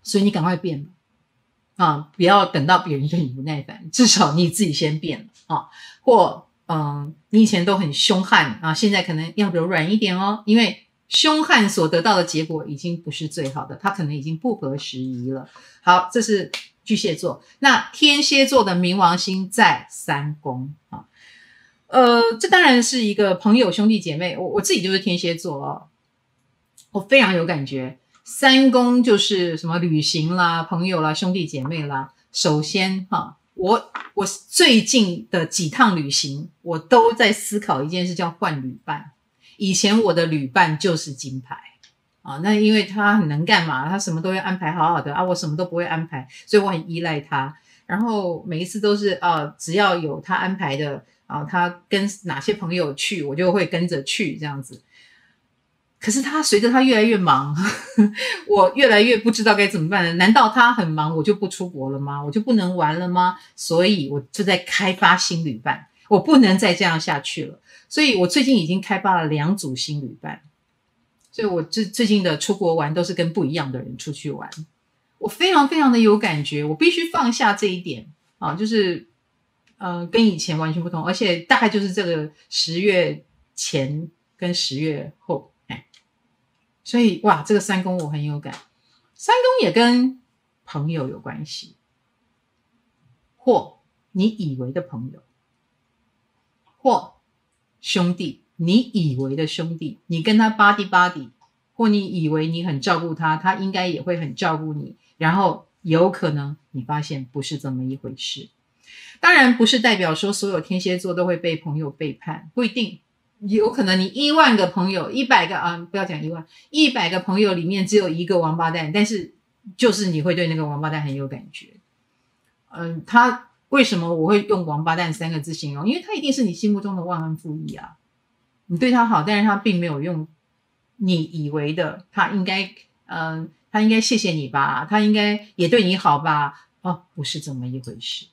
A: 所以你赶快变了啊！不要等到别人对你不耐烦，至少你自己先变了啊！或嗯，你以前都很凶悍啊，现在可能要柔软一点哦，因为凶悍所得到的结果已经不是最好的，它可能已经不合时宜了。好，这是巨蟹座。那天蝎座的冥王星在三宫啊，呃，这当然是一个朋友兄弟姐妹，我我自己就是天蝎座哦，我非常有感觉。三宫就是什么旅行啦、朋友啦、兄弟姐妹啦。首先哈，我我最近的几趟旅行，我都在思考一件事，叫换旅伴。以前我的旅伴就是金牌啊，那因为他很能干嘛，他什么都会安排好好的啊，我什么都不会安排，所以我很依赖他。然后每一次都是啊，只要有他安排的啊，他跟哪些朋友去，我就会跟着去这样子。可是他随着他越来越忙，我越来越不知道该怎么办了。难道他很忙，我就不出国了吗？我就不能玩了吗？所以我就在开发新旅伴，我不能再这样下去了。所以我最近已经开发了两组新旅伴，所以我最最近的出国玩都是跟不一样的人出去玩，我非常非常的有感觉，我必须放下这一点啊，就是呃跟以前完全不同，而且大概就是这个十月前跟十月后。所以哇，这个三宫我很有感，三宫也跟朋友有关系，或你以为的朋友，或兄弟，你以为的兄弟，你跟他 buddy buddy， 或你以为你很照顾他，他应该也会很照顾你，然后有可能你发现不是这么一回事。当然不是代表说所有天蝎座都会被朋友背叛，不一定。有可能你一万个朋友，一百个啊，不要讲一万，一百个朋友里面只有一个王八蛋，但是就是你会对那个王八蛋很有感觉。嗯，他为什么我会用王八蛋三个字形容？因为他一定是你心目中的忘恩负义啊。你对他好，但是他并没有用你以为的，他应该，嗯、呃，他应该谢谢你吧，他应该也对你好吧？哦，不是这么一回事。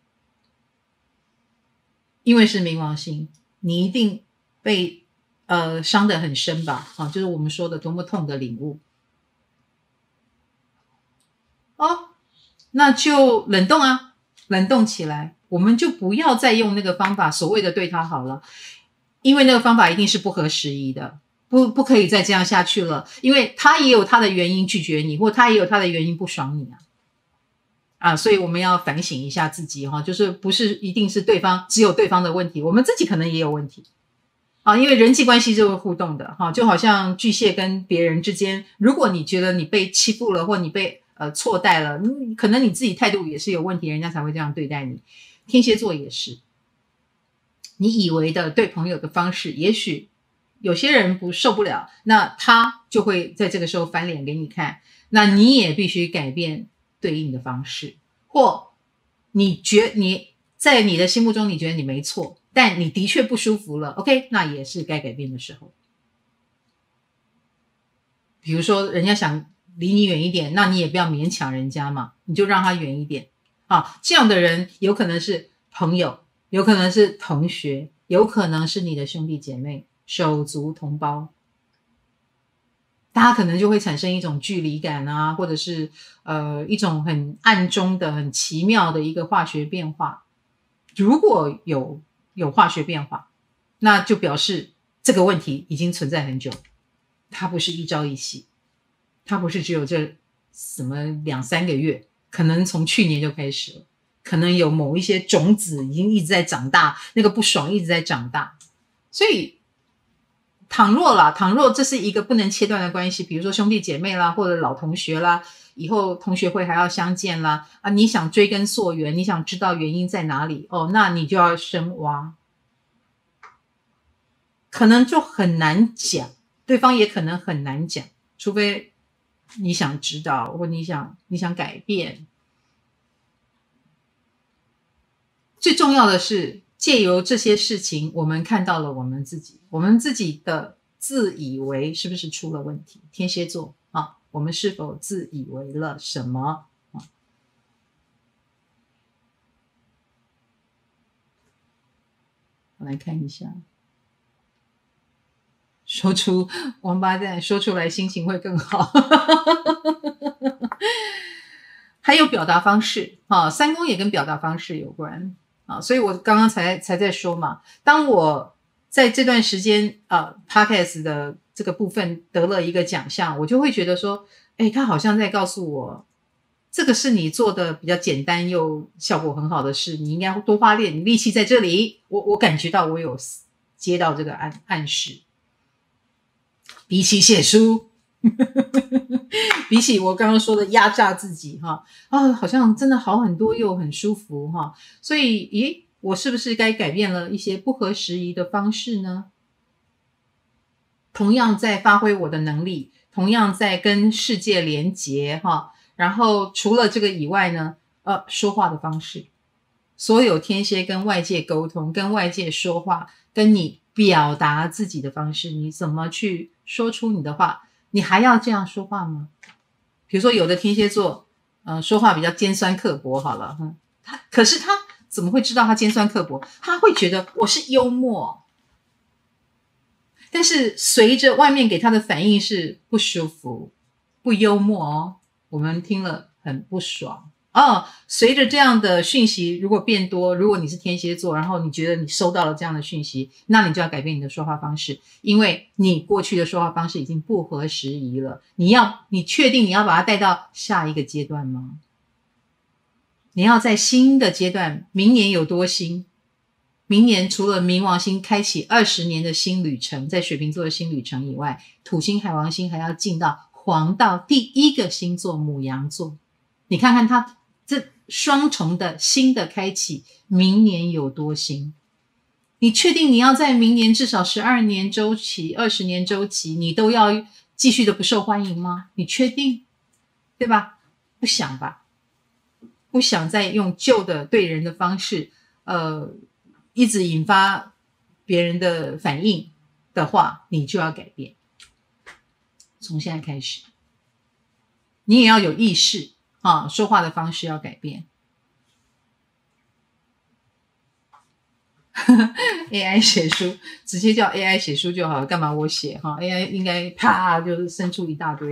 A: 因为是冥王星，你一定被呃伤得很深吧？啊，就是我们说的多么痛的领悟哦，那就冷冻啊，冷冻起来，我们就不要再用那个方法，所谓的对他好了，因为那个方法一定是不合时宜的，不不可以再这样下去了，因为他也有他的原因拒绝你，或他也有他的原因不爽你啊。啊，所以我们要反省一下自己哈，就是不是一定是对方只有对方的问题，我们自己可能也有问题啊，因为人际关系是会互动的哈，就好像巨蟹跟别人之间，如果你觉得你被欺负了，或你被呃错待了，你可能你自己态度也是有问题，人家才会这样对待你。天蝎座也是，你以为的对朋友的方式，也许有些人不受不了，那他就会在这个时候翻脸给你看，那你也必须改变对应的方式，或你觉你在你的心目中你觉得你没错，但你的确不舒服了 OK， 那也是该改变的时候。比如说人家想离你远一点，那你也不要勉强人家嘛，你就让他远一点啊。这样的人有可能是朋友，有可能是同学，有可能是你的兄弟姐妹、手足同胞，大家可能就会产生一种距离感啊，或者是呃一种很暗中的、很奇妙的一个化学变化。如果有有化学变化，那就表示这个问题已经存在很久，它不是一朝一夕，它不是只有这什么两三个月，可能从去年就开始了，可能有某一些种子已经一直在长大，那个不爽一直在长大，所以。倘若啦，倘若这是一个不能切断的关系，比如说兄弟姐妹啦，或者老同学啦，以后同学会还要相见啦，啊，你想追根溯源，你想知道原因在哪里，哦，那你就要深挖，可能就很难讲，对方也可能很难讲，除非你想知道，或你想你想改变。最重要的是，借由这些事情，我们看到了我们自己，我们自己的自以为是不是出了问题？天蝎座啊，我们是否自以为了什么？啊，我来看一下，说出王八蛋，说出来心情会更好。 还有表达方式啊，三宫也跟表达方式有关啊，所以我刚刚才才在说嘛，当我在这段时间啊 Podcast 的这个部分得了一个奖项，我就会觉得说，哎，他好像在告诉我，这个是你做的比较简单又效果很好的事，你应该多花点力气在这里。我我感觉到我有接到这个暗暗示，比起写书比起我刚刚说的压榨自己哈啊，好像真的好很多又很舒服哈。所以咦，我是不是该改变了一些不合时宜的方式呢？同样在发挥我的能力，同样在跟世界连结哈。然后除了这个以外呢，呃，说话的方式，所有天蝎跟外界沟通，跟外界说话，跟你表达自己的方式，你怎么去说出你的话？你还要这样说话吗？比如说有的天蝎座，呃，说话比较尖酸刻薄，好了，嗯，他可是他怎么会知道他尖酸刻薄？他会觉得我是幽默，但是随着外面给他的反应是不舒服、不幽默哦，我们听了很不爽哦。随着这样的讯息如果变多，如果你是天蝎座，然后你觉得你收到了这样的讯息，那你就要改变你的说话方式，因为你过去的说话方式已经不合时宜了。你要，你确定你要把它带到下一个阶段吗？你要在新的阶段，明年有多新？明年除了冥王星开启二十年的新旅程，在水瓶座的新旅程以外，土星海王星还要进到黄道第一个星座牡羊座。你看看它这双重的新的开启，明年有多新？你确定你要在明年至少十二年周期、二十年周期，你都要继续的不受欢迎吗？你确定？对吧？不想吧？不想再用旧的对人的方式，呃。一直引发别人的反应的话，你就要改变。从现在开始，你也要有意识啊，说话的方式要改变。A I 写书，直接叫 A I 写书就好了，干嘛我写哈 ？A I 应该啪就是生出一大堆。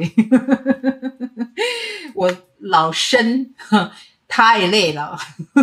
A: 我老生太累了。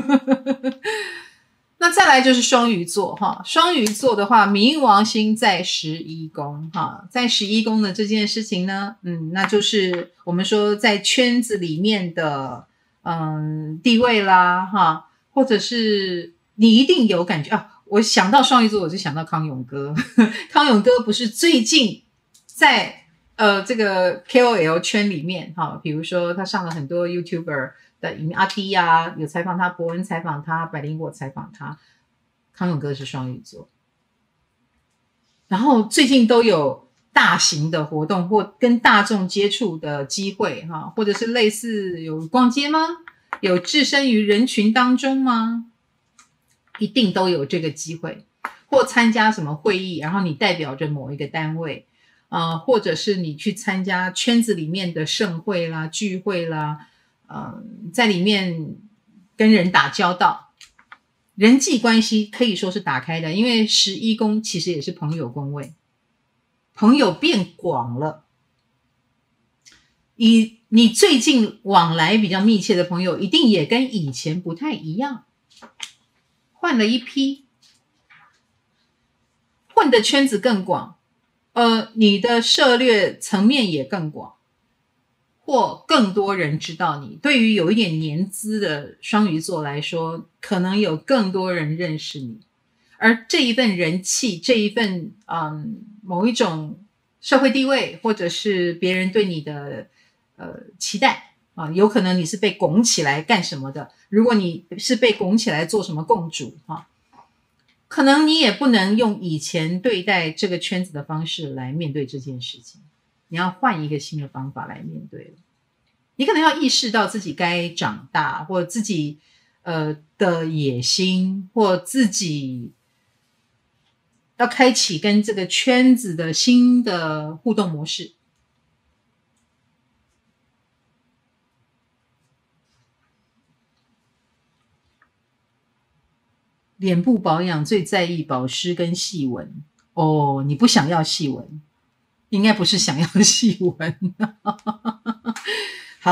A: 那再来就是双鱼座哈，双鱼座的话，冥王星在十一宫哈，在十一宫的这件事情呢，嗯，那就是我们说在圈子里面的嗯地位啦哈，或者是你一定有感觉啊。我想到双鱼座，我就想到康永哥，康永哥不是最近在呃这个 K O L 圈里面哈，比如说他上了很多 YouTuber。的阿弟啊，有采访他，伯恩采访他，百灵果采访他，康永哥是双鱼座，然后最近都有大型的活动或跟大众接触的机会哈，或者是类似有逛街吗？有置身于人群当中吗？一定都有这个机会，或参加什么会议，然后你代表着某一个单位，呃，或者是你去参加圈子里面的盛会啦、聚会啦。呃，在里面跟人打交道，人际关系可以说是打开的，因为十一宫其实也是朋友宫位，朋友变广了。以你最近往来比较密切的朋友，一定也跟以前不太一样，换了一批，混的圈子更广，呃，你的涉猎层面也更广。或更多人知道你，对于有一点年资的双鱼座来说，可能有更多人认识你，而这一份人气，这一份嗯某一种社会地位，或者是别人对你的呃期待啊，有可能你是被拱起来干什么的，如果你是被拱起来做什么共主啊，可能你也不能用以前对待这个圈子的方式来面对这件事情。你要换一个新的方法来面对了，你可能要意识到自己该长大，或自己呃的野心，或自己要开启跟这个圈子的新的互动模式。脸部保养最在意保湿跟细纹哦，你不想要细纹。应该不是想要细纹。好，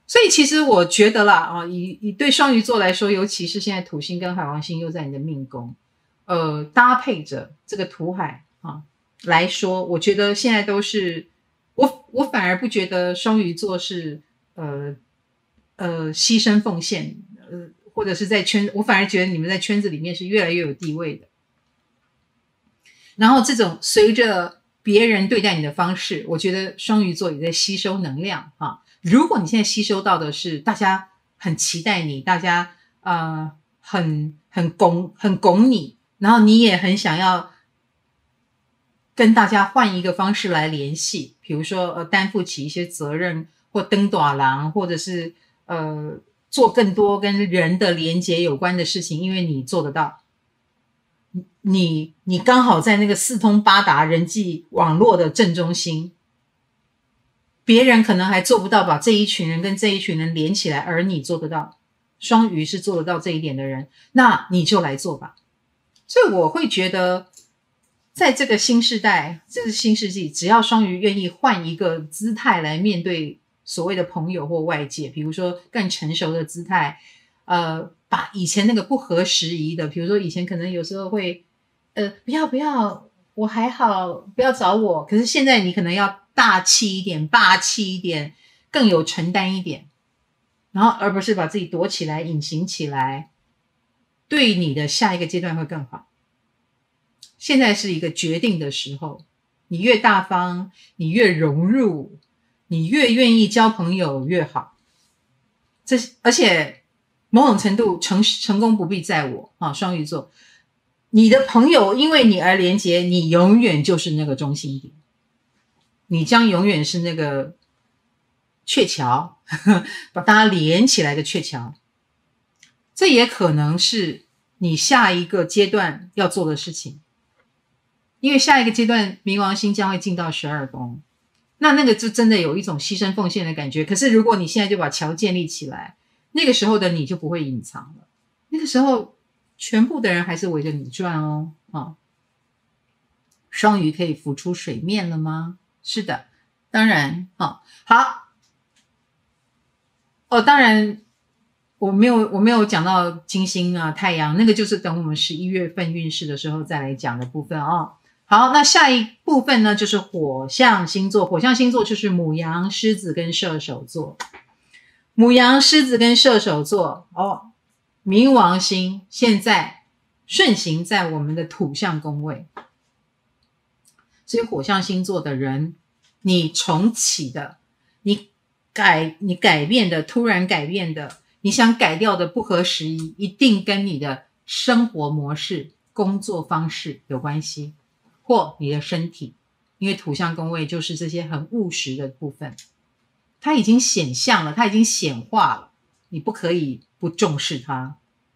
A: 所以其实我觉得啦，啊，以以对双鱼座来说，尤其是现在土星跟海王星又在你的命宫，呃，搭配着这个土海啊来说，我觉得现在都是我我反而不觉得双鱼座是呃呃牺牲奉献，呃或者是在圈，我反而觉得你们在圈子里面是越来越有地位的。然后这种随着别人对待你的方式，我觉得双鱼座也在吸收能量啊。如果你现在吸收到的是大家很期待你，大家呃很很拱很拱你，然后你也很想要跟大家换一个方式来联系，比如说呃担负起一些责任，或登短廊，或者是呃做更多跟人的连结有关的事情，因为你做得到。你你刚好在那个四通八达人际网络的正中心，别人可能还做不到把这一群人跟这一群人连起来，而你做得到。双鱼是做得到这一点的人，那你就来做吧。所以我会觉得在这个新世代，这是新世纪，只要双鱼愿意换一个姿态来面对所谓的朋友或外界，比如说更成熟的姿态，呃，把以前那个不合时宜的，比如说以前可能有时候会呃，不要不要，我还好，不要找我。可是现在你可能要大气一点，霸气一点，更有承担一点，然后而不是把自己躲起来，隐形起来，对你的下一个阶段会更好。现在是一个决定的时候，你越大方，你越融入，你越愿意交朋友越好。这而且某种程度成成功不必在我啊，双鱼座。你的朋友因为你而连结，你永远就是那个中心点，你将永远是那个鹊桥，把大家连起来的鹊桥。这也可能是你下一个阶段要做的事情，因为下一个阶段冥王星将会进到十二宫，那那个就真的有一种牺牲奉献的感觉。可是如果你现在就把桥建立起来，那个时候的你就不会隐藏了，那个时候全部的人还是围着你转哦。哦，双鱼可以浮出水面了吗？是的，当然。哦，好。哦，当然我没有我没有讲到金星啊太阳，那个就是等我们十一月份运势的时候再来讲的部分哦。好，那下一部分呢就是火象星座，火象星座就是牡羊、狮子跟射手座。牡羊、狮子跟射手座哦，冥王星现在顺行在我们的土象宫位，所以火象星座的人，你重启的，你改你改变的，突然改变的，你想改掉的不合时宜，一定跟你的生活模式、工作方式有关系，或你的身体，因为土象宫位就是这些很务实的部分，它已经显象了，它已经显化了，你不可以不重视它，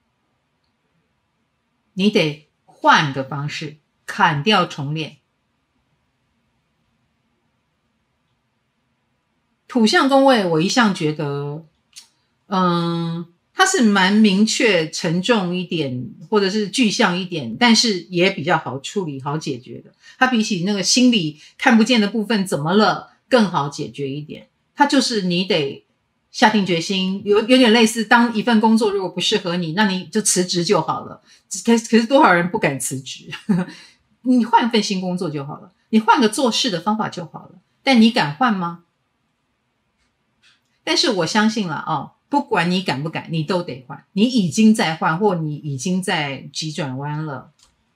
A: 你得换个方式，砍掉重练。土象宫位我一向觉得嗯，它是蛮明确沉重一点或者是具象一点，但是也比较好处理好解决的，它比起那个心里看不见的部分怎么了更好解决一点。它就是你得下定决心，有有点类似当一份工作如果不适合你，那你就辞职就好了。可可是多少人不敢辞职你换份新工作就好了，你换个做事的方法就好了，但你敢换吗？但是我相信了哦，不管你敢不敢，你都得换，你已经在换，或你已经在急转弯了，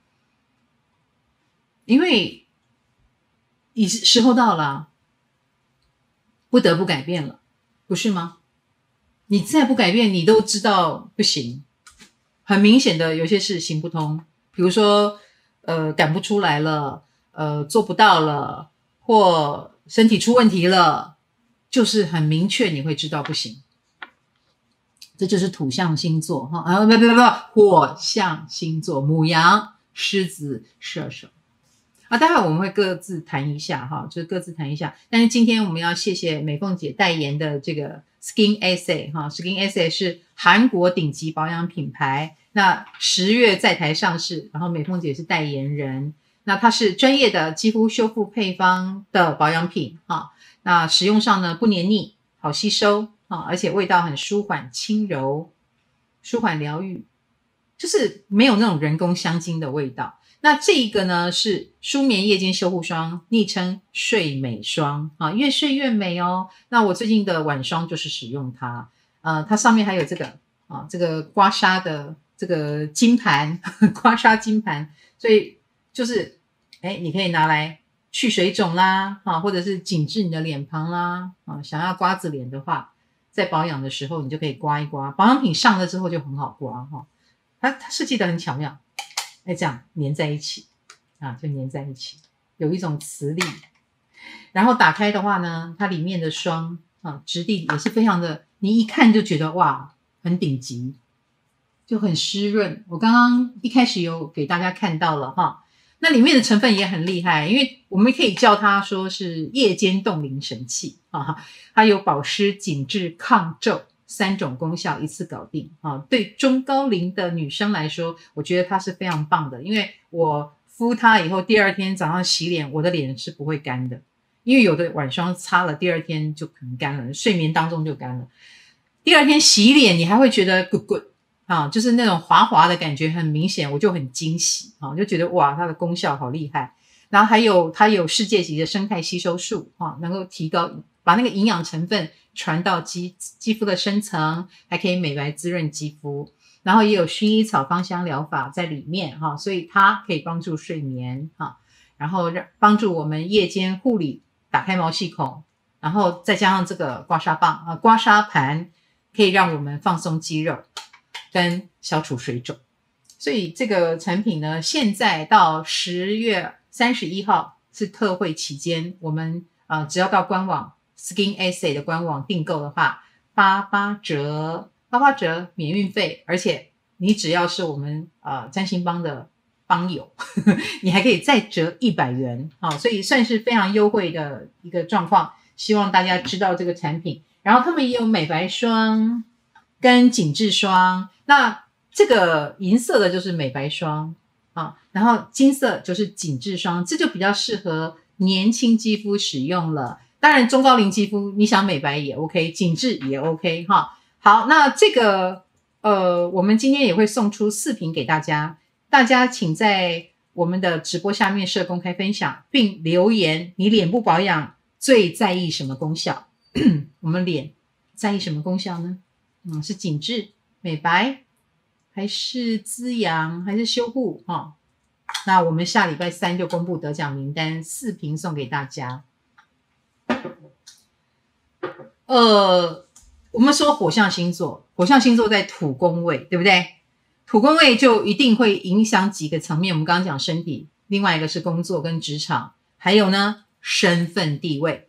A: 因为已时候到了，不得不改变了，不是吗？你再不改变，你都知道不行，很明显的有些事行不通，比如说呃赶不出来了，呃做不到了，或身体出问题了，就是很明确你会知道不行。这就是土象星座哈，啊不不不不，火象星座，牡羊、狮子、射手。啊，待会我们会各自谈一下哈，就是各自谈一下。但是今天我们要谢谢美凤姐代言的这个 Skin Essay 哈 ，Skin Essay 是韩国顶级保养品牌，那十月在台上市，然后美凤姐是代言人。那它是专业的肌肤修复配方的保养品哈，那使用上呢不黏腻，好吸收， 啊，而且味道很舒缓轻柔，舒缓疗愈，就是没有那种人工香精的味道。那这一个呢是舒眠夜间修护霜，昵称睡美霜啊，越睡越美哦。那我最近的晚霜就是使用它，呃，它上面还有这个啊，这个刮痧的这个金盘，刮痧金盘，所以就是哎，你可以拿来去水肿啦，啊，或者是紧致你的脸庞啦，啊，想要瓜子脸的话，在保养的时候你就可以刮一刮，保养品上了之后就很好刮哈，它它设计的很巧妙。哎，这样粘在一起啊，就粘在一起，有一种磁力。然后打开的话呢，它里面的霜啊，质地也是非常的，你一看就觉得哇，很顶级，就很湿润。我刚刚一开始有给大家看到了哈，那里面的成分也很厉害，因为我们可以叫它说是夜间冻龄神器啊，它有保湿、紧致、抗皱。三种功效一次搞定啊！对中高龄的女生来说，我觉得它是非常棒的，因为我敷它以后，第二天早上洗脸，我的脸是不会干的，因为有的晚霜擦了，第二天就可能干了，睡眠当中就干了。第二天洗脸，你还会觉得 good good 啊，就是那种滑滑的感觉很明显，我就很惊喜啊，就觉得哇，它的功效好厉害。然后还有它有世界级的生态吸收术啊，能够提高把那个营养成分传到肌肌肤的深层，还可以美白滋润肌肤。然后也有薰衣草芳香疗法在里面哈，所以它可以帮助睡眠哈，然后让帮助我们夜间护理，打开毛细孔，然后再加上这个刮痧棒啊，刮痧盘可以让我们放松肌肉跟消除水肿。所以这个产品呢，现在到十月三十一号是特惠期间，我们呃只要到官网 Skin Essay 的官网订购的话，八八折，八八折免运费，而且你只要是我们呃占星帮的帮友，呵呵，你还可以再折一百元，好，所以算是非常优惠的一个状况。希望大家知道这个产品，然后他们也有美白霜跟紧致霜，那这个银色的就是美白霜啊，然后金色就是紧致霜，这就比较适合年轻肌肤使用了。当然中高龄肌肤你想美白也 OK， 紧致也 OK 哈。好，那这个呃，我们今天也会送出四瓶给大家，大家请在我们的直播下面设公开分享，并留言你脸部保养最在意什么功效？我们脸在意什么功效呢？嗯，是紧致、美白，还是滋养，还是修护？哈、哦，那我们下礼拜三就公布得奖名单，四瓶送给大家。呃，我们说火象星座，火象星座在土宫位，对不对？土宫位就一定会影响几个层面。我们刚刚讲身体，另外一个是工作跟职场，还有呢身份地位。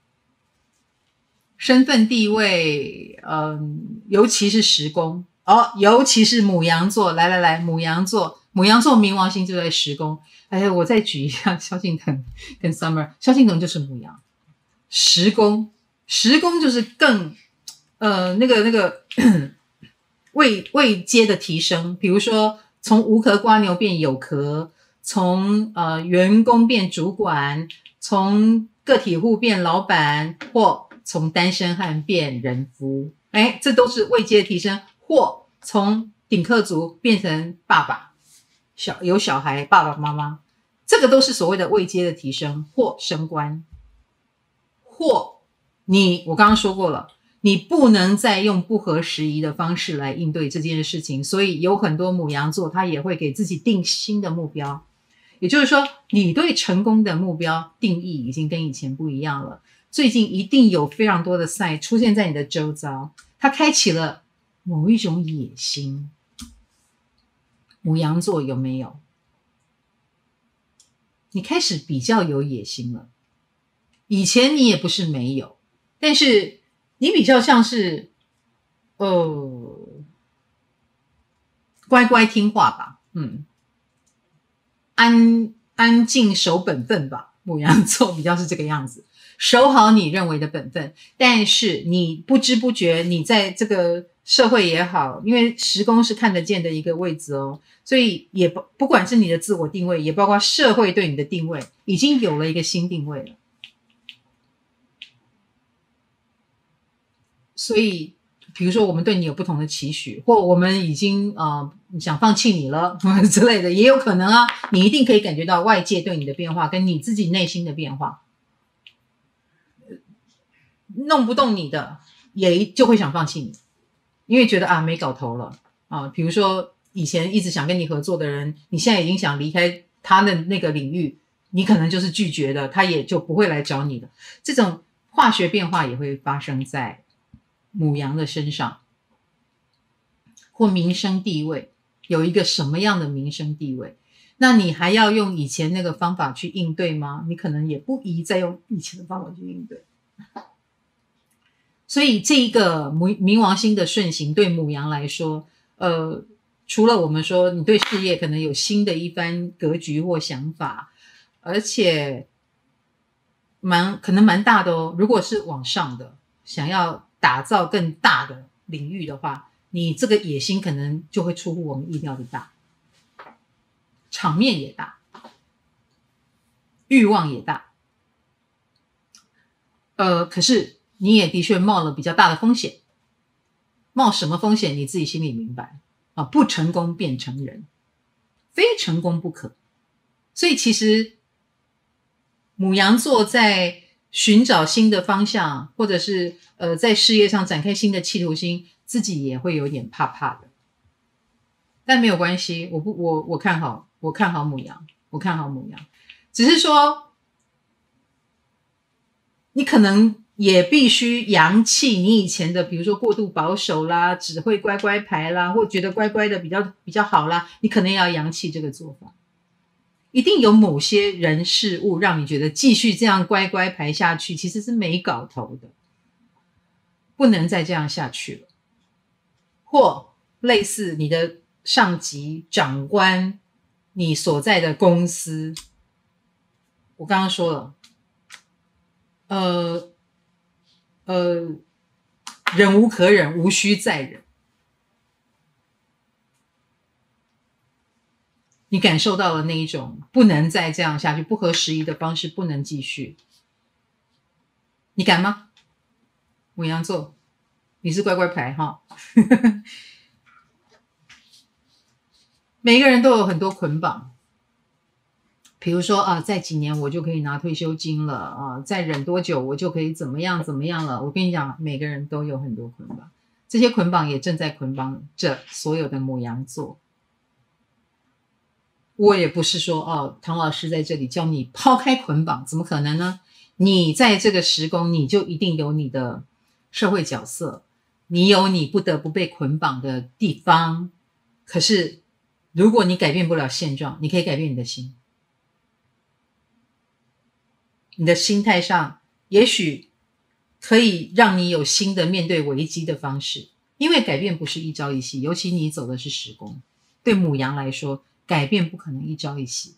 A: 身份地位，嗯，尤其是十宫哦，尤其是牡羊座，来来来，牡羊座，牡羊座冥王星就在十宫。哎，我再举一下萧敬腾跟 Summer， 萧敬腾就是牡羊，十宫，十宫就是更呃那个那个位位阶的提升，比如说从无壳瓜牛变有壳，从呃员工变主管，从个体户变老板，或从单身汉变人夫，哎，这都是位阶的提升，或从顶客族变成爸爸，小有小孩，爸爸妈妈，这个都是所谓的位阶的提升，或升官，或你我刚刚说过了，你不能再用不合时宜的方式来应对这件事情，所以有很多牡羊座他也会给自己定新的目标，也就是说你对成功的目标定义已经跟以前不一样了。最近一定有非常多的 sign 出现在你的周遭，它开启了某一种野心。牡羊座有没有？你开始比较有野心了，以前你也不是没有，但是你比较像是呃乖乖听话吧，嗯，安安静守本分吧，牡羊座比较是这个样子，守好你认为的本分，但是你不知不觉你在这个社会也好，因为十宫是看得见的一个位置哦，所以也不不管是你的自我定位，也包括社会对你的定位，已经有了一个新定位了。 所以比如说我们对你有不同的期许，或我们已经呃想放弃你了之类的，也有可能啊。你一定可以感觉到外界对你的变化，跟你自己内心的变化。弄不动你的，也就会想放弃你，因为觉得啊没搞头了啊。比如说以前一直想跟你合作的人，你现在已经想离开他的那个领域，你可能就是拒绝的，他也就不会来找你的。这种化学变化也会发生在牡羊的身上。或民生地位，有一个什么样的民生地位，那你还要用以前那个方法去应对吗？你可能也不宜再用以前的方法去应对。所以这一个冥王星的顺行对牡羊来说，呃，除了我们说你对事业可能有新的一番格局或想法，而且蛮可能蛮大的哦。如果是往上的，想要打造更大的领域的话，你这个野心可能就会出乎我们意料的大，场面也大，欲望也大。呃，可是你也的确冒了比较大的风险，冒什么风险你自己心里明白啊，不成功便成仁，非成功不可。所以其实牡羊座在寻找新的方向，或者是呃在事业上展开新的企图心，自己也会有点怕怕的。但没有关系，我不我我看好，我看好牡羊，我看好牡羊，只是说你可能也必须扬弃你以前的，比如说过度保守啦，只会乖乖牌啦，或觉得乖乖的比较比较好啦，你可能要扬弃这个做法。一定有某些人事物让你觉得继续这样乖乖牌下去其实是没搞头的，不能再这样下去了。或类似你的上级长官，你所在的公司，我刚刚说了，呃呃，忍无可忍，无需再忍。你感受到了那一种不能再这样下去，不合时宜的方式不能继续，你敢吗？牡羊座，你是乖乖牌哈。每个人都有很多捆绑，比如说啊，再几年我就可以拿退休金了啊，再忍多久我就可以怎么样怎么样了。我跟你讲，每个人都有很多捆绑，这些捆绑也正在捆绑着所有的牡羊座。我也不是说哦，唐老师在这里教你抛开捆绑，怎么可能呢？你在这个时宫，你就一定有你的社会角色，你有你不得不被捆绑的地方。可是如果你改变不了现状，你可以改变你的心。你的心态上也许可以让你有新的面对危机的方式，因为改变不是一朝一夕，尤其你走的是时宫，对牡羊来说改变不可能一朝一夕。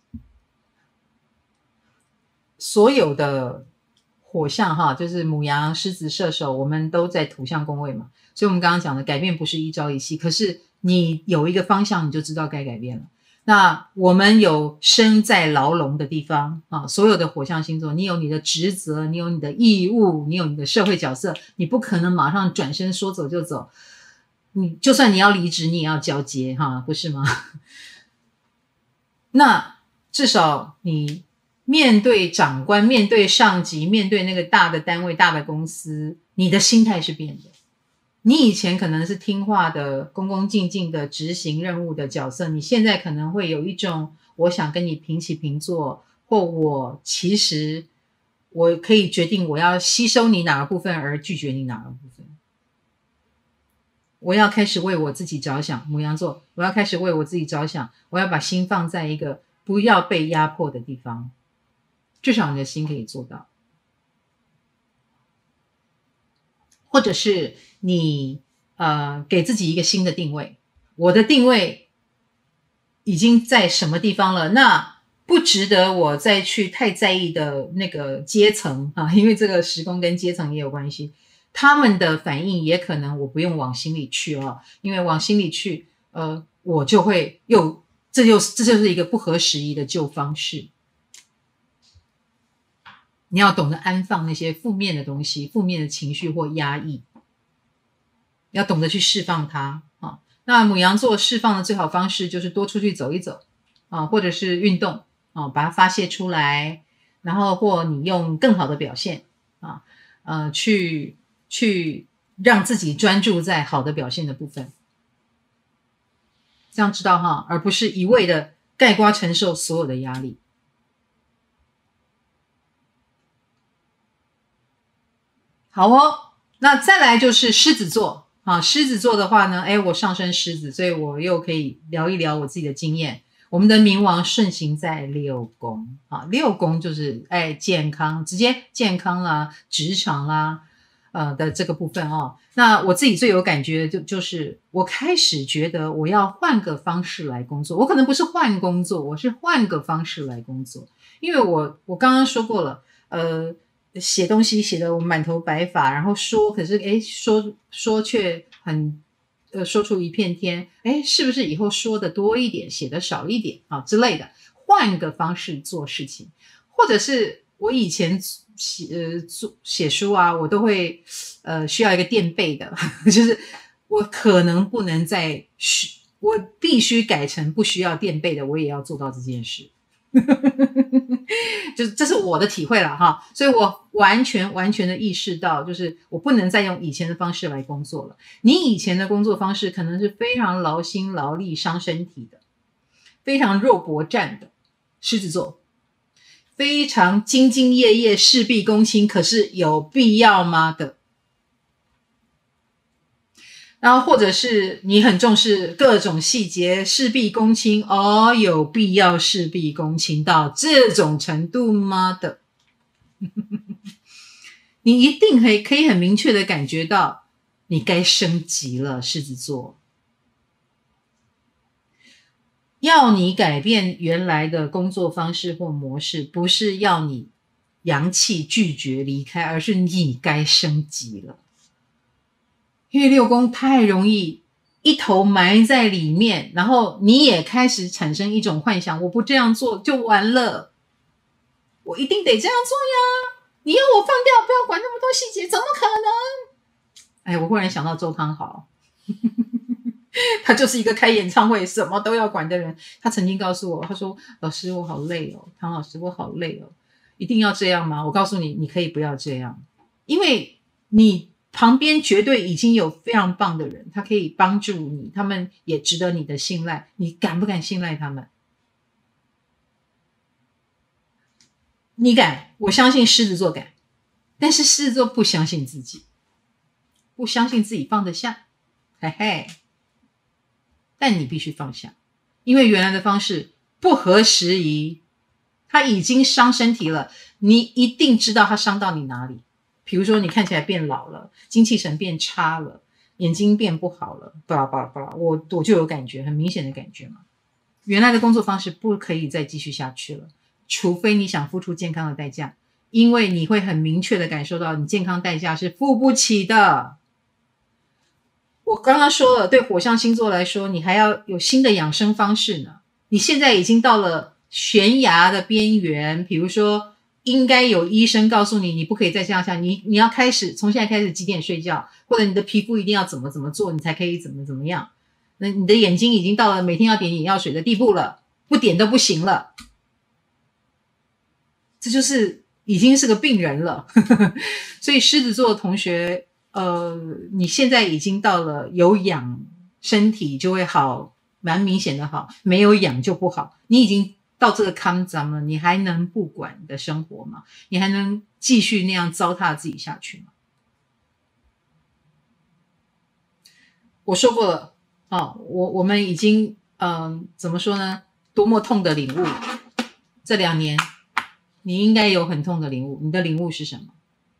A: 所有的火象哈，就是牡羊、狮子、射手，我们都在土象宫位嘛，所以我们刚刚讲的改变不是一朝一夕，可是你有一个方向，你就知道该改变了。那我们有身在牢笼的地方啊，所有的火象星座，你有你的职责，你有你的义务，你有你的社会角色，你不可能马上转身说走就走。你就算你要离职，你也要交接哈，不是吗？那至少你面对长官，面对上级，面对那个大的单位、大的公司，你的心态是变的。你以前可能是听话的、恭恭敬敬的执行任务的角色，你现在可能会有一种我想跟你平起平坐，或我其实我可以决定我要吸收你哪个部分而拒绝你哪个部分。我要开始为我自己着想，牡羊座，我要开始为我自己着想，我要把心放在一个不要被压迫的地方，至少你的心可以做到。或者是你呃给自己一个新的定位，我的定位已经在什么地方了，那不值得我再去太在意的那个阶层啊，因为这个时空跟阶层也有关系，他们的反应也可能我不用往心里去哦，因为往心里去呃我就会又这就这就是一个不合时宜的旧方式。你要懂得安放那些负面的东西，负面的情绪或压抑。 要懂得去释放它啊。那牡羊座释放的最好方式就是多出去走一走啊，或者是运动啊，把它发泄出来，然后或你用更好的表现啊，呃，去去让自己专注在好的表现的部分，这样知道哈，而不是一味的概括承受所有的压力。好哦，那再来就是狮子座啊，狮子座的话呢，哎，我上升狮子，所以我又可以聊一聊我自己的经验。我们的冥王顺行在六宫啊，六宫就是哎健康，直接健康啦，职场啦，呃的这个部分哦。那我自己最有感觉就就是我开始觉得我要换个方式来工作，我可能不是换工作，我是换个方式来工作，因为我我刚刚说过了，呃。写东西写得我满头白发，然后说可是诶说说却很呃说出一片天，诶是不是以后说的多一点，写的少一点啊之类的，换个方式做事情，或者是我以前写呃做写书啊，我都会呃需要一个垫背的，就是我可能不能再我必须改成不需要垫背的，我也要做到这件事。就是这是我的体会了哈，所以我完全完全的意识到，就是我不能再用以前的方式来工作了。你以前的工作方式可能是非常劳心劳力伤身体的，非常肉搏战的狮子座，非常兢兢业业事必躬亲，可是有必要吗的。然后或者是你很重视各种细节，事必躬亲，哦，有必要事必躬亲到这种程度吗的？你一定可以可以很明确的感觉到你该升级了，狮子座。要你改变原来的工作方式或模式，不是要你扬弃拒绝离开，而是你该升级了。因为六宫太容易一头埋在里面，然后你也开始产生一种幻想，我不这样做就完了，我一定得这样做呀，你要我放掉，不要管那么多细节，怎么可能？哎，我忽然想到周汤豪他就是一个开演唱会什么都要管的人，他曾经告诉我，他说老师我好累哦，唐老师我好累哦，一定要这样吗？我告诉你，你可以不要这样，因为你旁边绝对已经有非常棒的人，他可以帮助你，他们也值得你的信赖，你敢不敢信赖他们？你敢，我相信狮子座敢，但是狮子座不相信自己，不相信自己放得下，嘿嘿，但你必须放下，因为原来的方式不合时宜，他已经伤身体了，你一定知道他伤到你哪里。比如说你看起来变老了，精气神变差了，眼睛变不好了，巴拉巴拉巴拉，我我就有感觉，很明显的感觉嘛。原来的工作方式不可以再继续下去了，除非你想付出健康的代价，因为你会很明确的感受到你健康代价是付不起的。我刚刚说了，对火象星座来说，你还要有新的养生方式呢。你现在已经到了悬崖的边缘，比如说应该有医生告诉你，你不可以再这样下，你你要开始从现在开始几点睡觉，或者你的皮肤一定要怎么怎么做，你才可以怎么怎么样。那你的眼睛已经到了每天要点眼药水的地步了，不点都不行了，这就是已经是个病人了。所以狮子座的同学，呃，你现在已经到了有养身体就会好，蛮明显的好，没有养就不好。你已经到这个康张了，你还能不管你的生活吗？你还能继续那样糟蹋自己下去吗？我说过了，哦，我我们已经，嗯、呃，怎么说呢？多么痛的领悟！这两年，你应该有很痛的领悟。你的领悟是什么？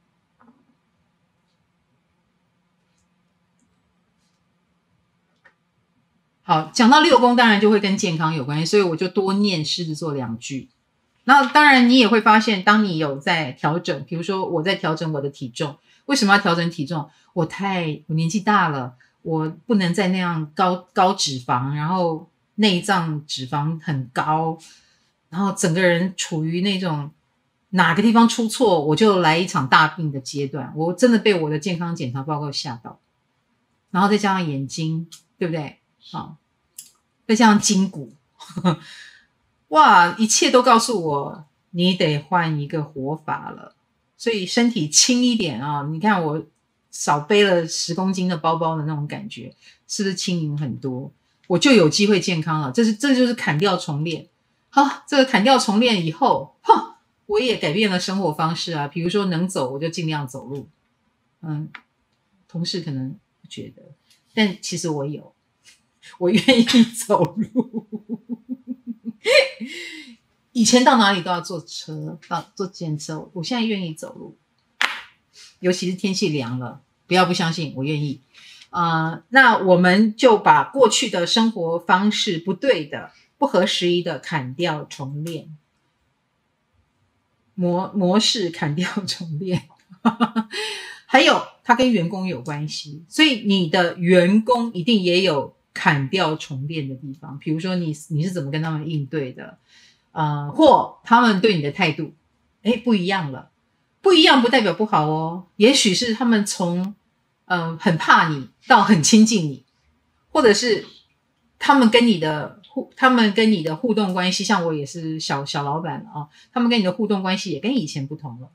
A: 好，讲到六宫，当然就会跟健康有关系，所以我就多念狮子座两句。那当然，你也会发现，当你有在调整，比如说我在调整我的体重，为什么要调整体重？我太我年纪大了，我不能再那样高高脂肪，然后内脏脂肪很高，然后整个人处于那种哪个地方出错，我就来一场大病的阶段。我真的被我的健康检查报告吓到。 然后再加上眼睛，对不对？好，再加上筋骨，哇，一切都告诉我，你得换一个活法了。所以身体轻一点啊！你看我少背了十公斤的包包的那种感觉，是不是轻盈很多？我就有机会健康了。这是这就是砍掉重练。好，这个砍掉重练以后，哼，我也改变了生活方式啊。比如说能走，我就尽量走路。嗯，同事可能不觉得，但其实我有，我愿意走路。以前到哪里都要坐车，到坐电车，我现在愿意走路，尤其是天气凉了，不要不相信，我愿意。呃，那我们就把过去的生活方式不对的、不合时宜的砍掉重练，模模式砍掉重练。还有，它跟员工有关系，所以你的员工一定也有砍掉重练的地方，比如说你你是怎么跟他们应对的。呃，或他们对你的态度，哎，不一样了。不一样不代表不好哦，也许是他们从呃很怕你到很亲近你，或者是他们跟你的互，他们跟你的互动关系，像我也是小小老板啊，他们跟你的互动关系也跟以前不同了，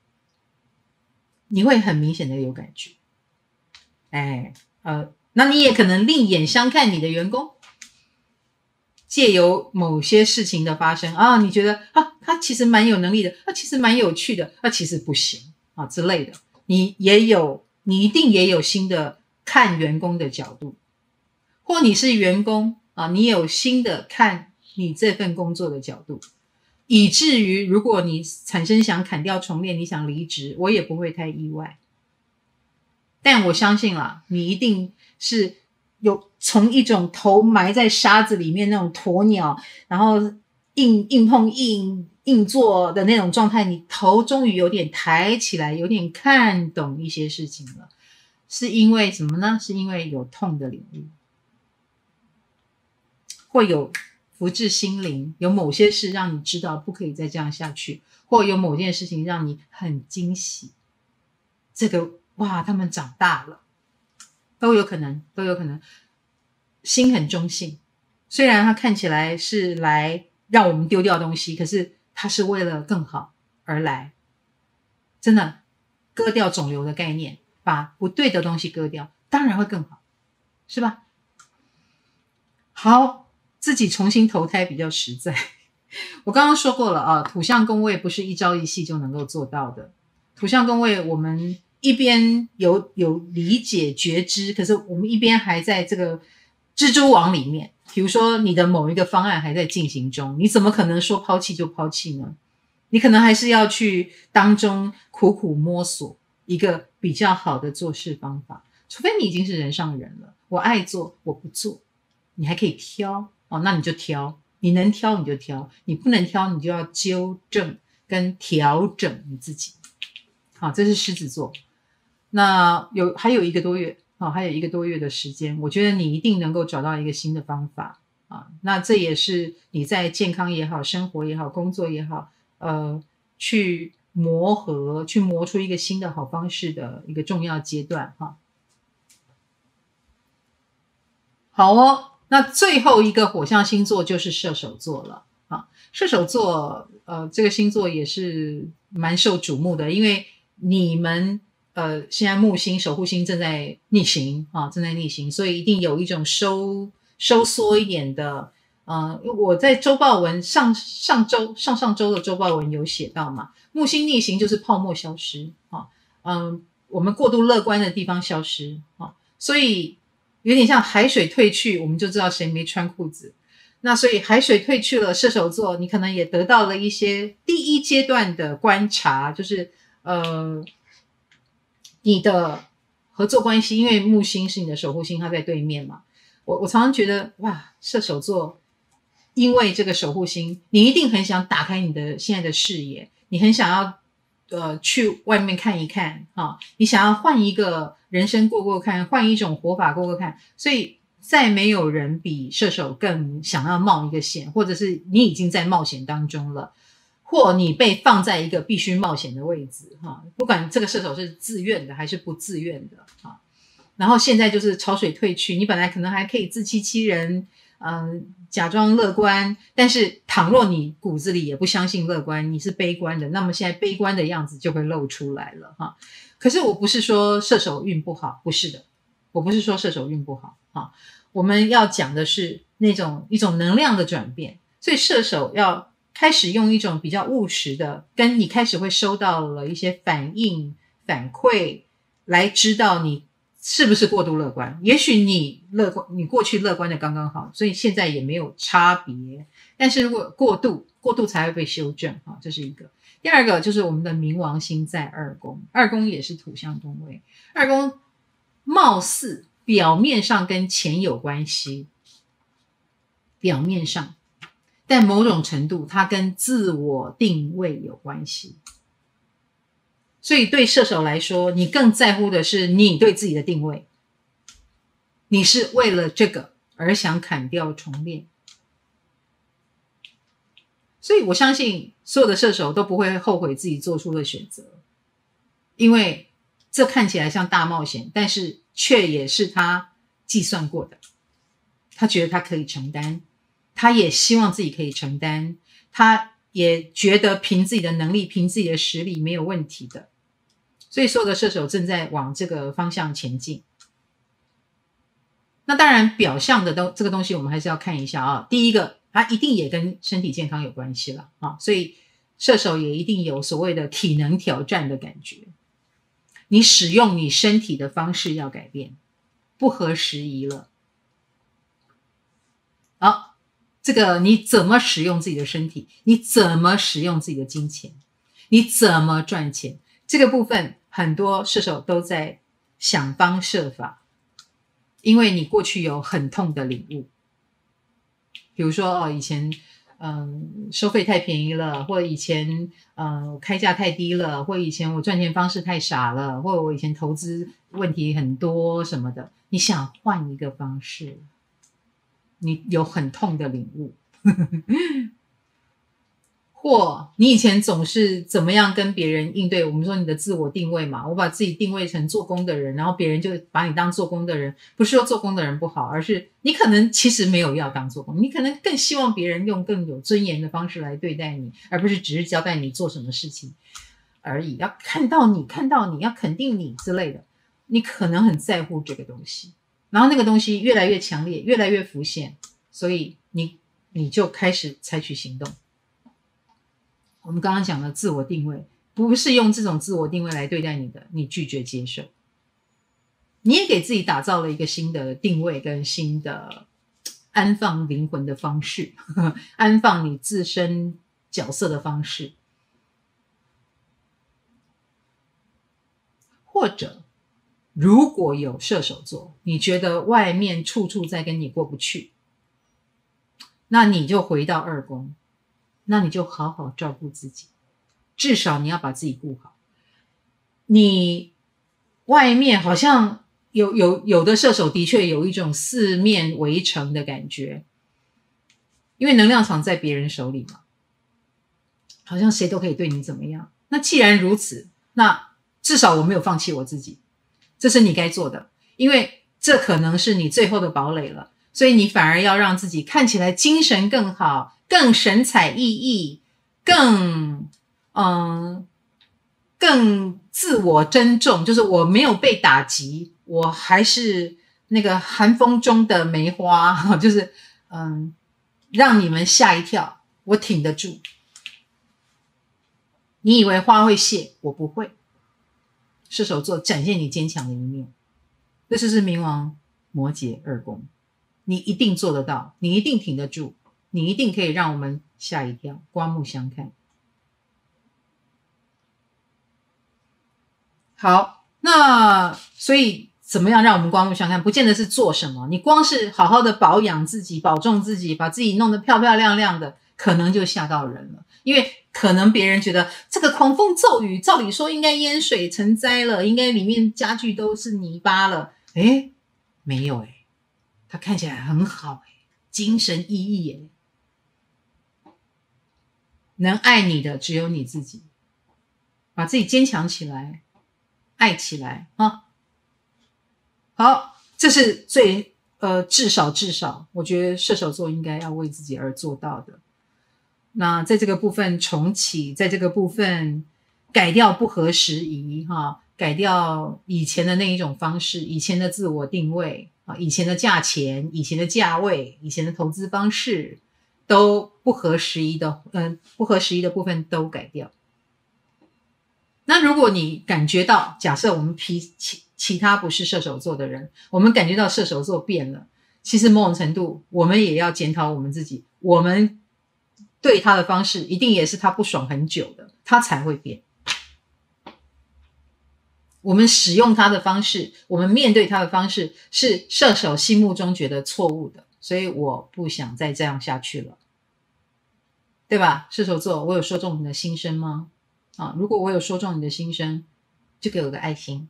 A: 你会很明显的有感觉。哎，呃，那你也可能另眼相看你的员工。借由某些事情的发生啊，你觉得啊，他其实蛮有能力的，他其实蛮有趣的，他其实不行啊之类的，你也有，你一定也有新的看员工的角度，或你是员工啊，你有新的看你这份工作的角度，以至于如果你产生想砍掉重练，你想离职，我也不会太意外。但我相信啦，你一定是有从一种头埋在沙子里面那种鸵鸟，然后硬硬碰硬硬做的那种状态，你头终于有点抬起来，有点看懂一些事情了。是因为什么呢？是因为有痛的领域，或有福至心灵，有某些事让你知道不可以再这样下去，或有某件事情让你很惊喜。这个哇，他们长大了，都有可能，都有可能。心很中性，虽然他看起来是来让我们丢掉东西，可是他是为了更好而来。真的，割掉肿瘤的概念，把不对的东西割掉，当然会更好，是吧？好，自己重新投胎比较实在。我刚刚说过了啊，土象宫位不是一朝一夕就能够做到的。土象宫位我们一边有有理解觉知，可是我们一边还在这个蜘蛛网里面。比如说你的某一个方案还在进行中，你怎么可能说抛弃就抛弃呢？你可能还是要去当中苦苦摸索一个比较好的做事方法，除非你已经是人上人了，我爱做我不做，你还可以挑哦，那你就挑，你能挑你就挑，你不能挑你就要纠正跟调整你自己。好，这是狮子座。那有还有一个多月，好，还有一个多月的时间，我觉得你一定能够找到一个新的方法啊。那这也是你在健康也好、生活也好、工作也好，呃，去磨合、去磨出一个新的好方式的一个重要阶段哈。好哦，那最后一个火象星座就是射手座了啊。射手座，呃，这个星座也是蛮受瞩目的，因为你们呃现在木星守护星正在逆行啊，正在逆行，所以一定有一种收收缩一点的。呃，我在周报文上上周上上周的周报文有写到嘛，木星逆行就是泡沫消失啊，嗯，我们过度乐观的地方消失啊，所以有点像海水退去，我们就知道谁没穿裤子。那所以海水退去了，射手座你可能也得到了一些第一阶段的观察，就是呃你的合作关系，因为木星是你的守护星，它在对面嘛。我我常常觉得哇，射手座因为这个守护星，你一定很想打开你的现在的视野，你很想要呃去外面看一看啊，你想要换一个人生过过看，换一种活法过过看，所以再没有人比射手更想要冒一个险，或者是你已经在冒险当中了，或你被放在一个必须冒险的位置哈，不管这个射手是自愿的还是不自愿的哈。 然后现在就是潮水退去，你本来可能还可以自欺欺人，呃，假装乐观，但是倘若你骨子里也不相信乐观，你是悲观的，那么现在悲观的样子就会露出来了哈。可是我不是说射手运不好，不是的，我不是说射手运不好哈。我们要讲的是那种一种能量的转变，所以射手要开始用一种比较务实的，跟你开始会收到了一些反应反馈，来知道你是不是过度乐观。也许你乐观，你过去乐观的刚刚好，所以现在也没有差别。但是如果过度，过度才会被修正哈，这是一个。第二个就是我们的冥王星在二宫，二宫也是土象宫位，二宫貌似表面上跟钱有关系，表面上，但某种程度它跟自我定位有关系。所以对射手来说，你更在乎的是你对自己的定位，你是为了这个而想砍掉重练。所以我相信所有的射手都不会后悔自己做出的选择，因为这看起来像大冒险，但是却也是他计算过的，他觉得他可以承担，他也希望自己可以承担，他也觉得凭自己的能力，凭自己的实力没有问题的。所以所有的射手正在往这个方向前进。那当然表象的都这个东西我们还是要看一下啊。第一个，它一定也跟身体健康有关系了啊，所以射手也一定有所谓的体能挑战的感觉。你使用你身体的方式要改变，不合时宜了。好，这个你怎么使用自己的身体，你怎么使用自己的金钱，你怎么赚钱，这个部分很多射手都在想方设法，因为你过去有很痛的领悟。比如说哦，以前嗯收费太便宜了，或者以前嗯开价太低了，或者以前我赚钱方式太傻了，或者我以前投资问题很多什么的，你想换一个方式，你有很痛的领悟。或你以前总是怎么样跟别人应对，我们说你的自我定位嘛，我把自己定位成做工的人，然后别人就把你当做工的人。不是说做工的人不好，而是你可能其实没有要当做工，你可能更希望别人用更有尊严的方式来对待你，而不是只是交代你做什么事情而已，要看到你看到你要肯定你之类的。你可能很在乎这个东西，然后那个东西越来越强烈，越来越浮现，所以你你就开始采取行动。我们刚刚讲的自我定位，不是用这种自我定位来对待你的，你拒绝接受。你也给自己打造了一个新的定位跟新的安放灵魂的方式，呵呵，安放你自身角色的方式。或者如果有射手座，你觉得外面处处在跟你过不去，那你就回到二宫，那你就好好照顾自己，至少你要把自己顾好。你外面好像有有有的射手的确有一种四面围城的感觉，因为能量场在别人手里嘛，好像谁都可以对你怎么样。那既然如此，那至少我没有放弃我自己，这是你该做的，因为这可能是你最后的堡垒了，所以你反而要让自己看起来精神更好，更神采奕奕，更嗯，更自我珍重，就是我没有被打击，我还是那个寒风中的梅花，就是嗯，让你们吓一跳，我挺得住。你以为花会谢，我不会。射手座展现你坚强的一面，这就是冥王摩羯二宫，你一定做得到，你一定挺得住，你一定可以让我们吓一跳，刮目相看。好，那所以怎么样让我们刮目相看，不见得是做什么，你光是好好的保养自己，保重自己，把自己弄得漂漂亮亮的，可能就吓到人了。因为可能别人觉得这个狂风骤雨，照理说应该淹水成灾了，应该里面家具都是泥巴了，诶，没有诶，他看起来很好诶，精神奕奕诶，能爱你的只有你自己，把自己坚强起来，爱起来啊！ 好，这是最呃至少至少，我觉得射手座应该要为自己而做到的。那在这个部分重启，在这个部分改掉不合时宜哈，改掉以前的那一种方式，以前的自我定位啊，以前的价钱，以前的价位，以前的投资方式都不合时宜的，嗯、呃，不合时宜的部分都改掉。那如果你感觉到，假设我们其其他不是射手座的人，我们感觉到射手座变了，其实某种程度我们也要检讨我们自己，我们对他的方式一定也是他不爽很久的，他才会变。我们使用他的方式，我们面对他的方式是射手心目中觉得错误的，所以我不想再这样下去了，对吧？射手座，我有说中你的心声吗？啊，如果我有说中你的心声，就给我个爱心。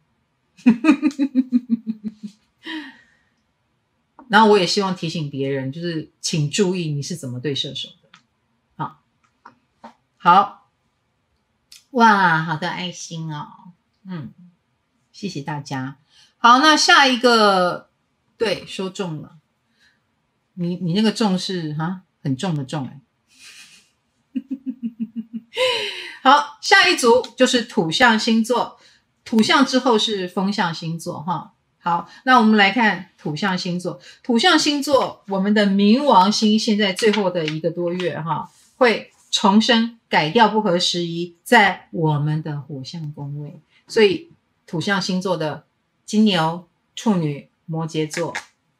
A: 然后我也希望提醒别人，就是请注意你是怎么对射手的。好，好，哇，好的爱心哦，嗯，谢谢大家。好，那下一个，对，说中了，你你那个重是哈很重的重哎。好，下一组就是土象星座，土象之后是风象星座哈。好，那我们来看土象星座。土象星座，我们的冥王星现在最后的一个多月哈，会重生，改掉不合时宜，在我们的火象宫位。所以土象星座的金牛、处女、摩羯座，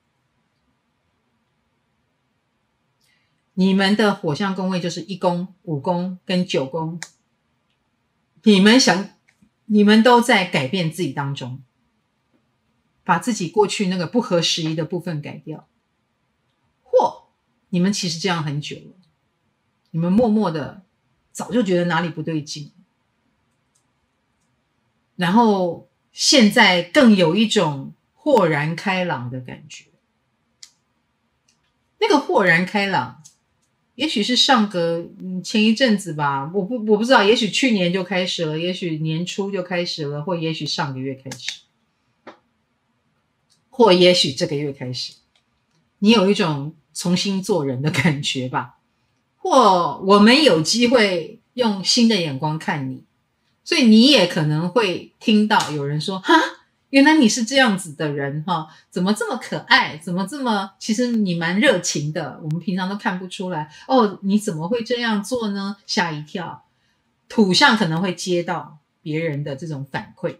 A: 你们的火象宫位就是一宫、五宫跟九宫，你们想，你们都在改变自己当中。把自己过去那个不合时宜的部分改掉，或你们其实这样很久了，你们默默的早就觉得哪里不对劲，然后现在更有一种豁然开朗的感觉。那个豁然开朗也许是上个前一阵子吧，我不我不知道，也许去年就开始了，也许年初就开始了，或也许上个月开始，或也许这个月开始，你有一种重新做人的感觉吧，或我们有机会用新的眼光看你，所以你也可能会听到有人说，哈，原来你是这样子的人哈，怎么这么可爱，怎么这么，其实你蛮热情的，我们平常都看不出来，哦，你怎么会这样做呢？吓一跳。土象可能会接到别人的这种反馈，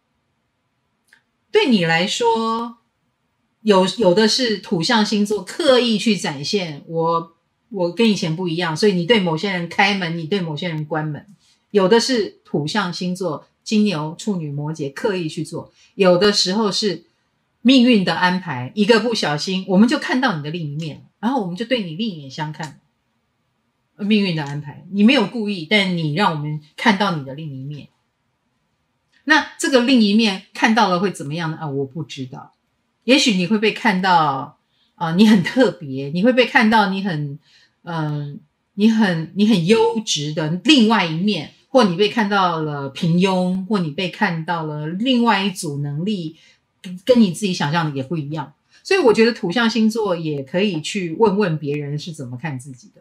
A: 对你来说有有的是土象星座刻意去展现我我跟以前不一样，所以你对某些人开门，你对某些人关门。有的是土象星座金牛、处女、摩羯刻意去做，有的时候是命运的安排，一个不小心我们就看到你的另一面，然后我们就对你另眼相看。命运的安排，你没有故意，但你让我们看到你的另一面。那这个另一面看到了会怎么样呢？啊，我不知道。也许你会被看到，啊、呃，你很特别，你会被看到你很，嗯、呃，你很你很优质的另外一面，或你被看到了平庸，或你被看到了另外一组能力，跟你自己想象的也不一样。所以我觉得土象星座也可以去问问别人是怎么看自己的。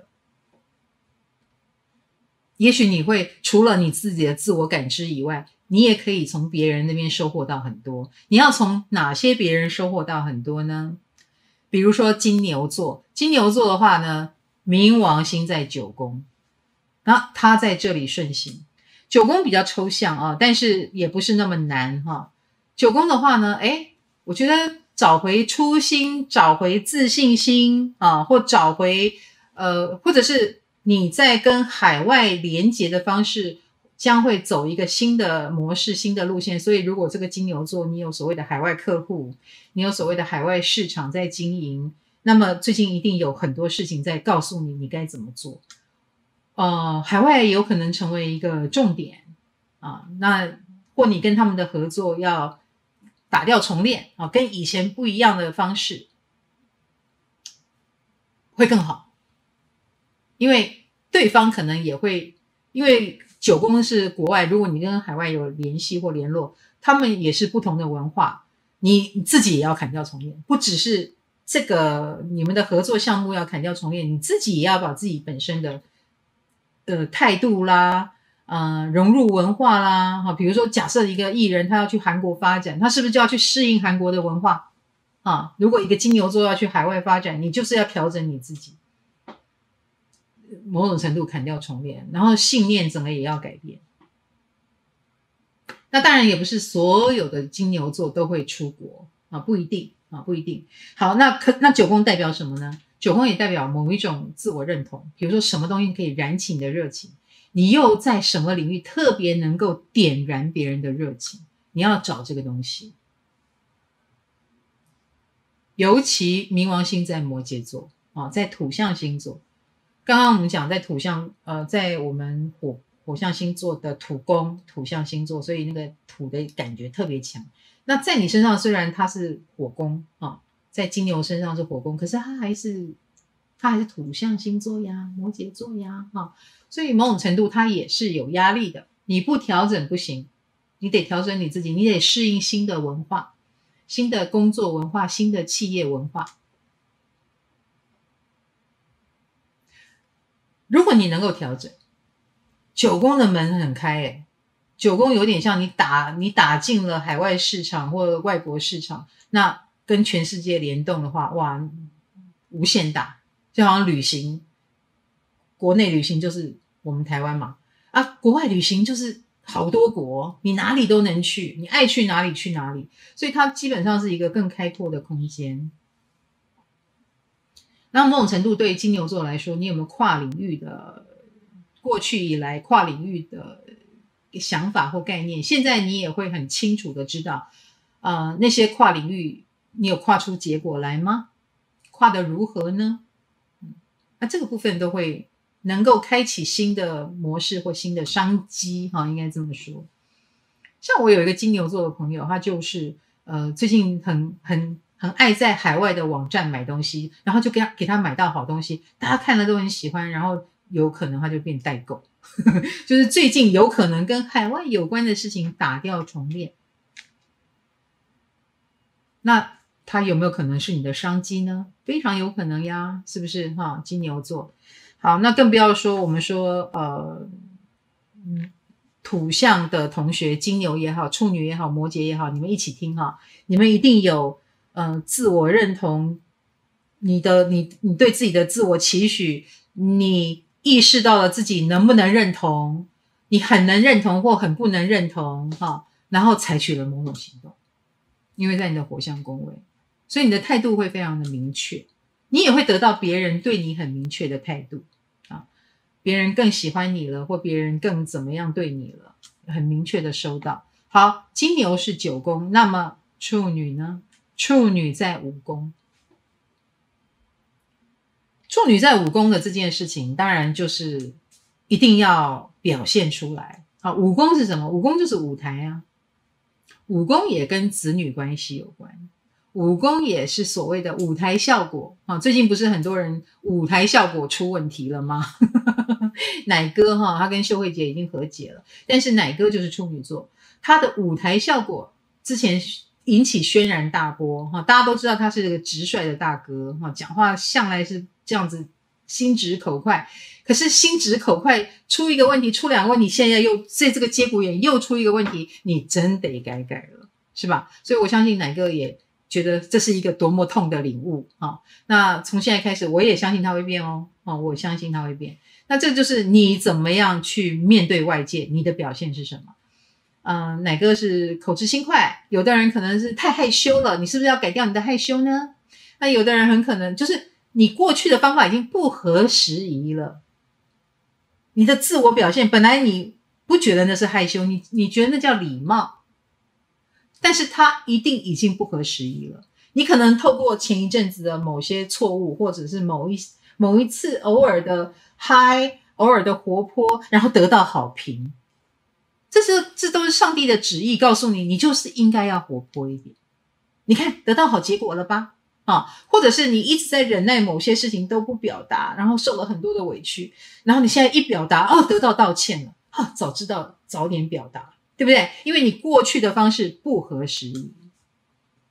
A: 也许你会除了你自己的自我感知以外，你也可以从别人那边收获到很多。你要从哪些别人收获到很多呢？比如说金牛座，金牛座的话呢，冥王星在九宫，然后他在这里顺行。九宫比较抽象啊，但是也不是那么难哈。九宫的话呢，诶，我觉得找回初心，找回自信心啊，或找回呃，或者是你在跟海外连结的方式将会走一个新的模式、新的路线。所以如果这个金牛座你有所谓的海外客户，你有所谓的海外市场在经营，那么最近一定有很多事情在告诉你你该怎么做。呃，海外有可能成为一个重点啊，那或你跟他们的合作要打掉重练啊，跟以前不一样的方式会更好。因为对方可能也会，因为九宫是国外，如果你跟海外有联系或联络，他们也是不同的文化， 你自己也要砍掉重练，不只是这个你们的合作项目要砍掉重练，你自己也要把自己本身的呃态度啦，呃融入文化啦，哈，比如说假设一个艺人他要去韩国发展，他是不是就要去适应韩国的文化啊？如果一个金牛座要去海外发展，你就是要调整你自己，某种程度砍掉重练，然后信念整个也要改变。那当然也不是所有的金牛座都会出国啊，不一定啊，不一定。好，那可那九宫代表什么呢？九宫也代表某一种自我认同，比如说什么东西可以燃起你的热情，你又在什么领域特别能够点燃别人的热情，你要找这个东西。尤其冥王星在摩羯座啊，在土象星座。刚刚我们讲在土象，呃，在我们火火象星座的土宫，土象星座，所以那个土的感觉特别强。那在你身上虽然它是火宫啊，在金牛身上是火宫，可是它还是它还是土象星座呀，摩羯座呀，哈，所以某种程度它也是有压力的。你不调整不行，你得调整你自己，你得适应新的文化、新的工作文化、新的企业文化。如果你能够调整，九宫的门很开诶，九宫有点像你打你打进了海外市场或外国市场，那跟全世界联动的话，哇，无限大，就好像旅行，国内旅行就是我们台湾嘛，啊，国外旅行就是好多国，你哪里都能去，你爱去哪里去哪里，所以它基本上是一个更开拓的空间。那某种程度对金牛座来说，你有没有跨领域的过去以来跨领域的想法或概念？现在你也会很清楚的知道，呃，那些跨领域你有跨出结果来吗？跨得如何呢？嗯，那这个部分都会能够开启新的模式或新的商机，哈，应该这么说。像我有一个金牛座的朋友，他就是呃最近很很。很爱在海外的网站买东西，然后就给他给他买到好东西，大家看了都很喜欢，然后有可能他就变代购，就是最近有可能跟海外有关的事情打掉重练。那他有没有可能是你的商机呢？非常有可能呀，是不是哈？金牛座，好，那更不要说我们说呃，嗯，土象的同学，金牛也好，处女也好，摩羯也好，你们一起听哈，你们一定有。呃，自我认同，你的你你对自己的自我期许，你意识到了自己能不能认同，你很能认同或很不能认同哈，然后采取了某种行动，因为在你的火象宫位，所以你的态度会非常的明确，你也会得到别人对你很明确的态度啊，别人更喜欢你了，或别人更怎么样对你了，很明确的收到。好，金牛是九宫，那么处女呢？处女在五宫，处女在五宫的这件事情，当然就是一定要表现出来。好，五宫是什么？五宫就是舞台啊，五宫也跟子女关系有关，五宫也是所谓的舞台效果啊。最近不是很多人舞台效果出问题了吗？奶哥哈，他跟秀慧姐已经和解了，但是奶哥就是处女座，他的舞台效果之前引起轩然大波哈，大家都知道他是个直率的大哥哈，讲话向来是这样子心直口快，可是心直口快出一个问题，出两个问题，现在又在这个节骨眼又出一个问题，你真得改改了，是吧？所以我相信奶哥也觉得这是一个多么痛的领悟啊！那从现在开始，我也相信他会变哦，哦，我相信他会变。那这就是你怎么样去面对外界，你的表现是什么？嗯、呃，奶哥是口直心快，有的人可能是太害羞了，你是不是要改掉你的害羞呢？那有的人很可能就是你过去的方法已经不合时宜了，你的自我表现本来你不觉得那是害羞，你你觉得那叫礼貌，但是它一定已经不合时宜了。你可能透过前一阵子的某些错误，或者是某一某一次偶尔的嗨，偶尔的活泼，然后得到好评。这是这都是上帝的旨意，告诉你，你就是应该要活泼一点。你看得到好结果了吧？啊，或者是你一直在忍耐某些事情都不表达，然后受了很多的委屈，然后你现在一表达，哦，得到道歉了，啊，早知道早点表达，对不对？因为你过去的方式不合时宜。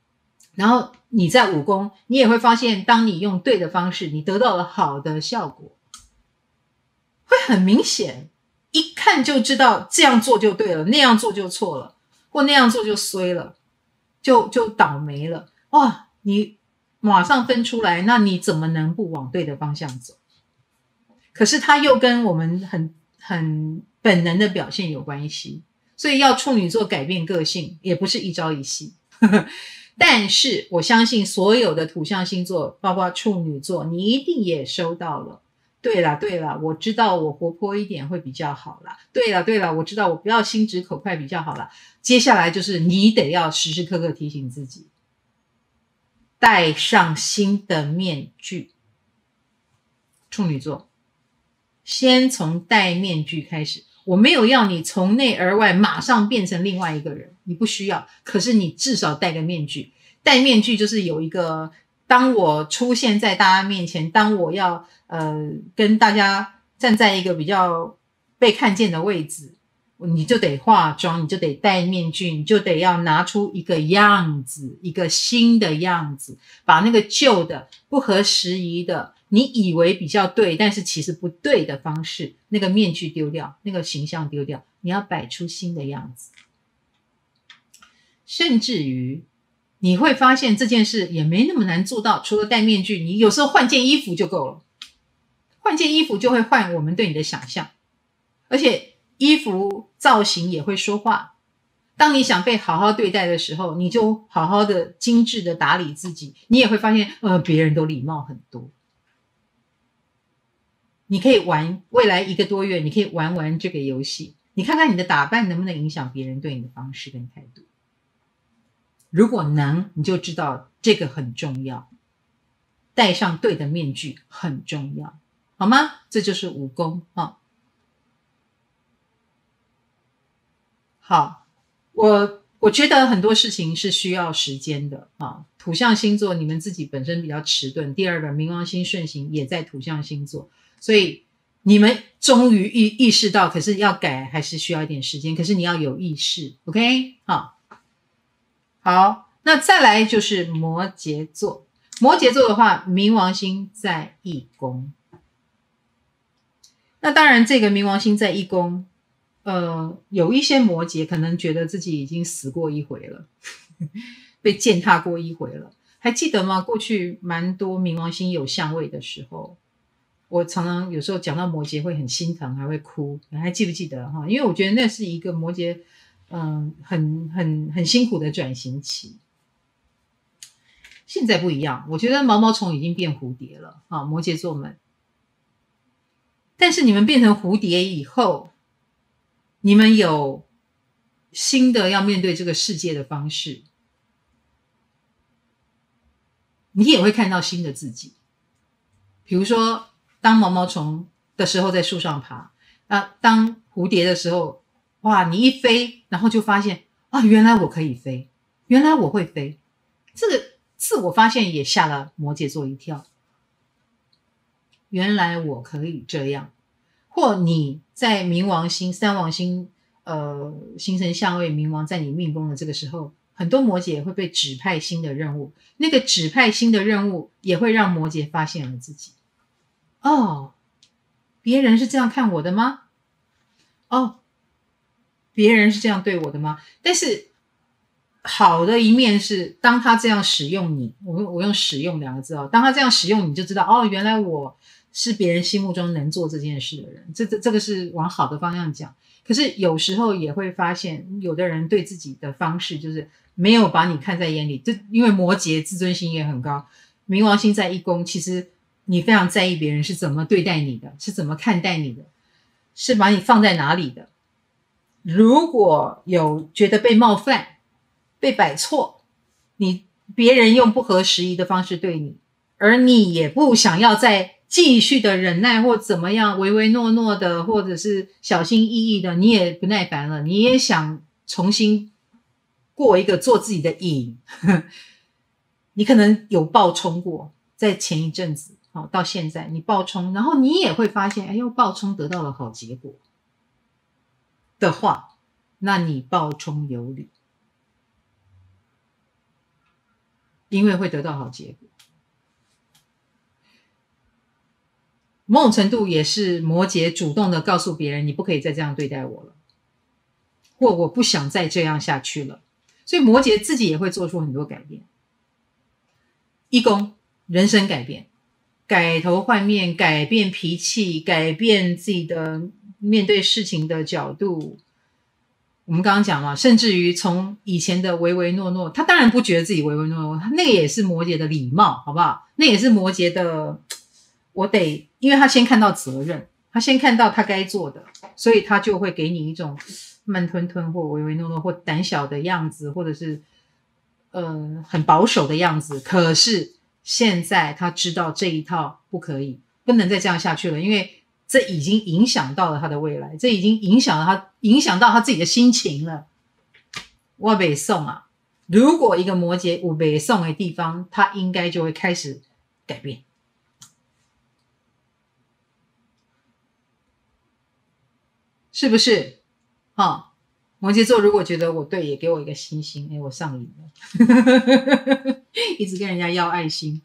A: 然后你在武功，你也会发现，当你用对的方式，你得到了好的效果，会很明显，一看就知道这样做就对了，那样做就错了，或那样做就衰了，就就倒霉了。哇，你马上分出来，那你怎么能不往对的方向走？可是它又跟我们很很本能的表现有关系，所以要处女座改变个性，也不是一朝一夕。但是我相信所有的土象星座，包括处女座，你一定也收到了。对啦对啦，我知道我活泼一点会比较好啦。对啦对啦，我知道我不要心直口快比较好啦。接下来就是你得要时时刻刻提醒自己，戴上新的面具。处女座，先从戴面具开始。我没有要你从内而外马上变成另外一个人，你不需要，可是你至少戴个面具。戴面具就是有一个，当我出现在大家面前，当我要呃跟大家站在一个比较被看见的位置，你就得化妆，你就得戴面具，你就得要拿出一个样子，一个新的样子，把那个旧的不合时宜的你以为比较对，但是其实不对的方式，那个面具丢掉，那个形象丢掉，你要摆出新的样子。甚至于你会发现这件事也没那么难做到，除了戴面具，你有时候换件衣服就够了。换件衣服就会换我们对你的想象，而且衣服造型也会说话。当你想被好好对待的时候，你就好好的精致的打理自己，你也会发现呃，别人都礼貌很多。你可以玩未来一个多月，你可以玩玩这个游戏，你看看你的打扮能不能影响别人对你的方式跟态度。如果能，你就知道这个很重要，戴上对的面具很重要，好吗？这就是武功啊。好，我我觉得很多事情是需要时间的啊。土象星座你们自己本身比较迟钝，第二个冥王星顺行也在土象星座，所以你们终于意意识到，可是要改还是需要一点时间，可是你要有意识 OK 好，好，那再来就是摩羯座。摩羯座的话，冥王星在一宫，那当然这个冥王星在一宫呃，有一些摩羯可能觉得自己已经死过一回了被践踏过一回了。还记得吗？过去蛮多冥王星有相位的时候，我常常有时候讲到摩羯会很心疼，还会哭。你还记不记得哈？因为我觉得那是一个摩羯嗯、呃，很很很辛苦的转型期。现在不一样，我觉得毛毛虫已经变蝴蝶了啊，摩羯座们。但是你们变成蝴蝶以后，你们有新的要面对这个世界的方式，你也会看到新的自己。比如说当毛毛虫的时候在树上爬，那当蝴蝶的时候，哇，你一飞，然后就发现啊，原来我可以飞，原来我会飞。这个自我发现也吓了摩羯座一跳，原来我可以这样。或你在冥王星、三王星呃形成相位，冥王在你命宫的这个时候，很多摩羯会被指派新的任务，那个指派新的任务也会让摩羯发现了自己。哦，别人是这样看我的吗？哦，别人是这样对我的吗？但是好的一面是，当他这样使用你，我用我用使用两个字哦，当他这样使用你就知道，哦，原来我是别人心目中能做这件事的人，这这这个是往好的方向讲。可是有时候也会发现，有的人对自己的方式就是没有把你看在眼里，这因为摩羯自尊心也很高，冥王星在一宫，其实你非常在意别人是怎么对待你的，是怎么看待你的，是把你放在哪里的。如果有觉得被冒犯、被摆错，你别人用不合时宜的方式对你，而你也不想要再继续的忍耐或怎么样唯唯诺诺的，或者是小心翼翼的，你也不耐烦了，你也想重新过一个做自己的瘾你可能有爆冲过，在前一阵子好到现在你爆冲，然后你也会发现哎呦，爆冲得到了好结果的话，那你爆冲有理。 因为会得到好结果。某种程度也是摩羯主动的告诉别人，你不可以再这样对待我了，或我不想再这样下去了。所以摩羯自己也会做出很多改变。一宫人生改变，改头换面，改变脾气，改变自己的面对事情的角度。我们刚刚讲了，甚至于从以前的唯唯诺诺，他当然不觉得自己唯唯诺诺，那个也是摩羯的礼貌，好不好？那也是摩羯的，我得，因为他先看到责任，他先看到他该做的，所以他就会给你一种慢吞吞或唯唯诺诺或胆小的样子，或者是呃很保守的样子。可是现在他知道这一套不可以，不能再这样下去了，因为这已经影响到了他的未来，这已经影响了他，影响到他自己的心情了。我不送啊，如果一个摩羯有不送的地方，他应该就会开始改变。是不是？哦，摩羯座如果觉得我对，也给我一个星星，哎，我上瘾了，一直跟人家要爱心。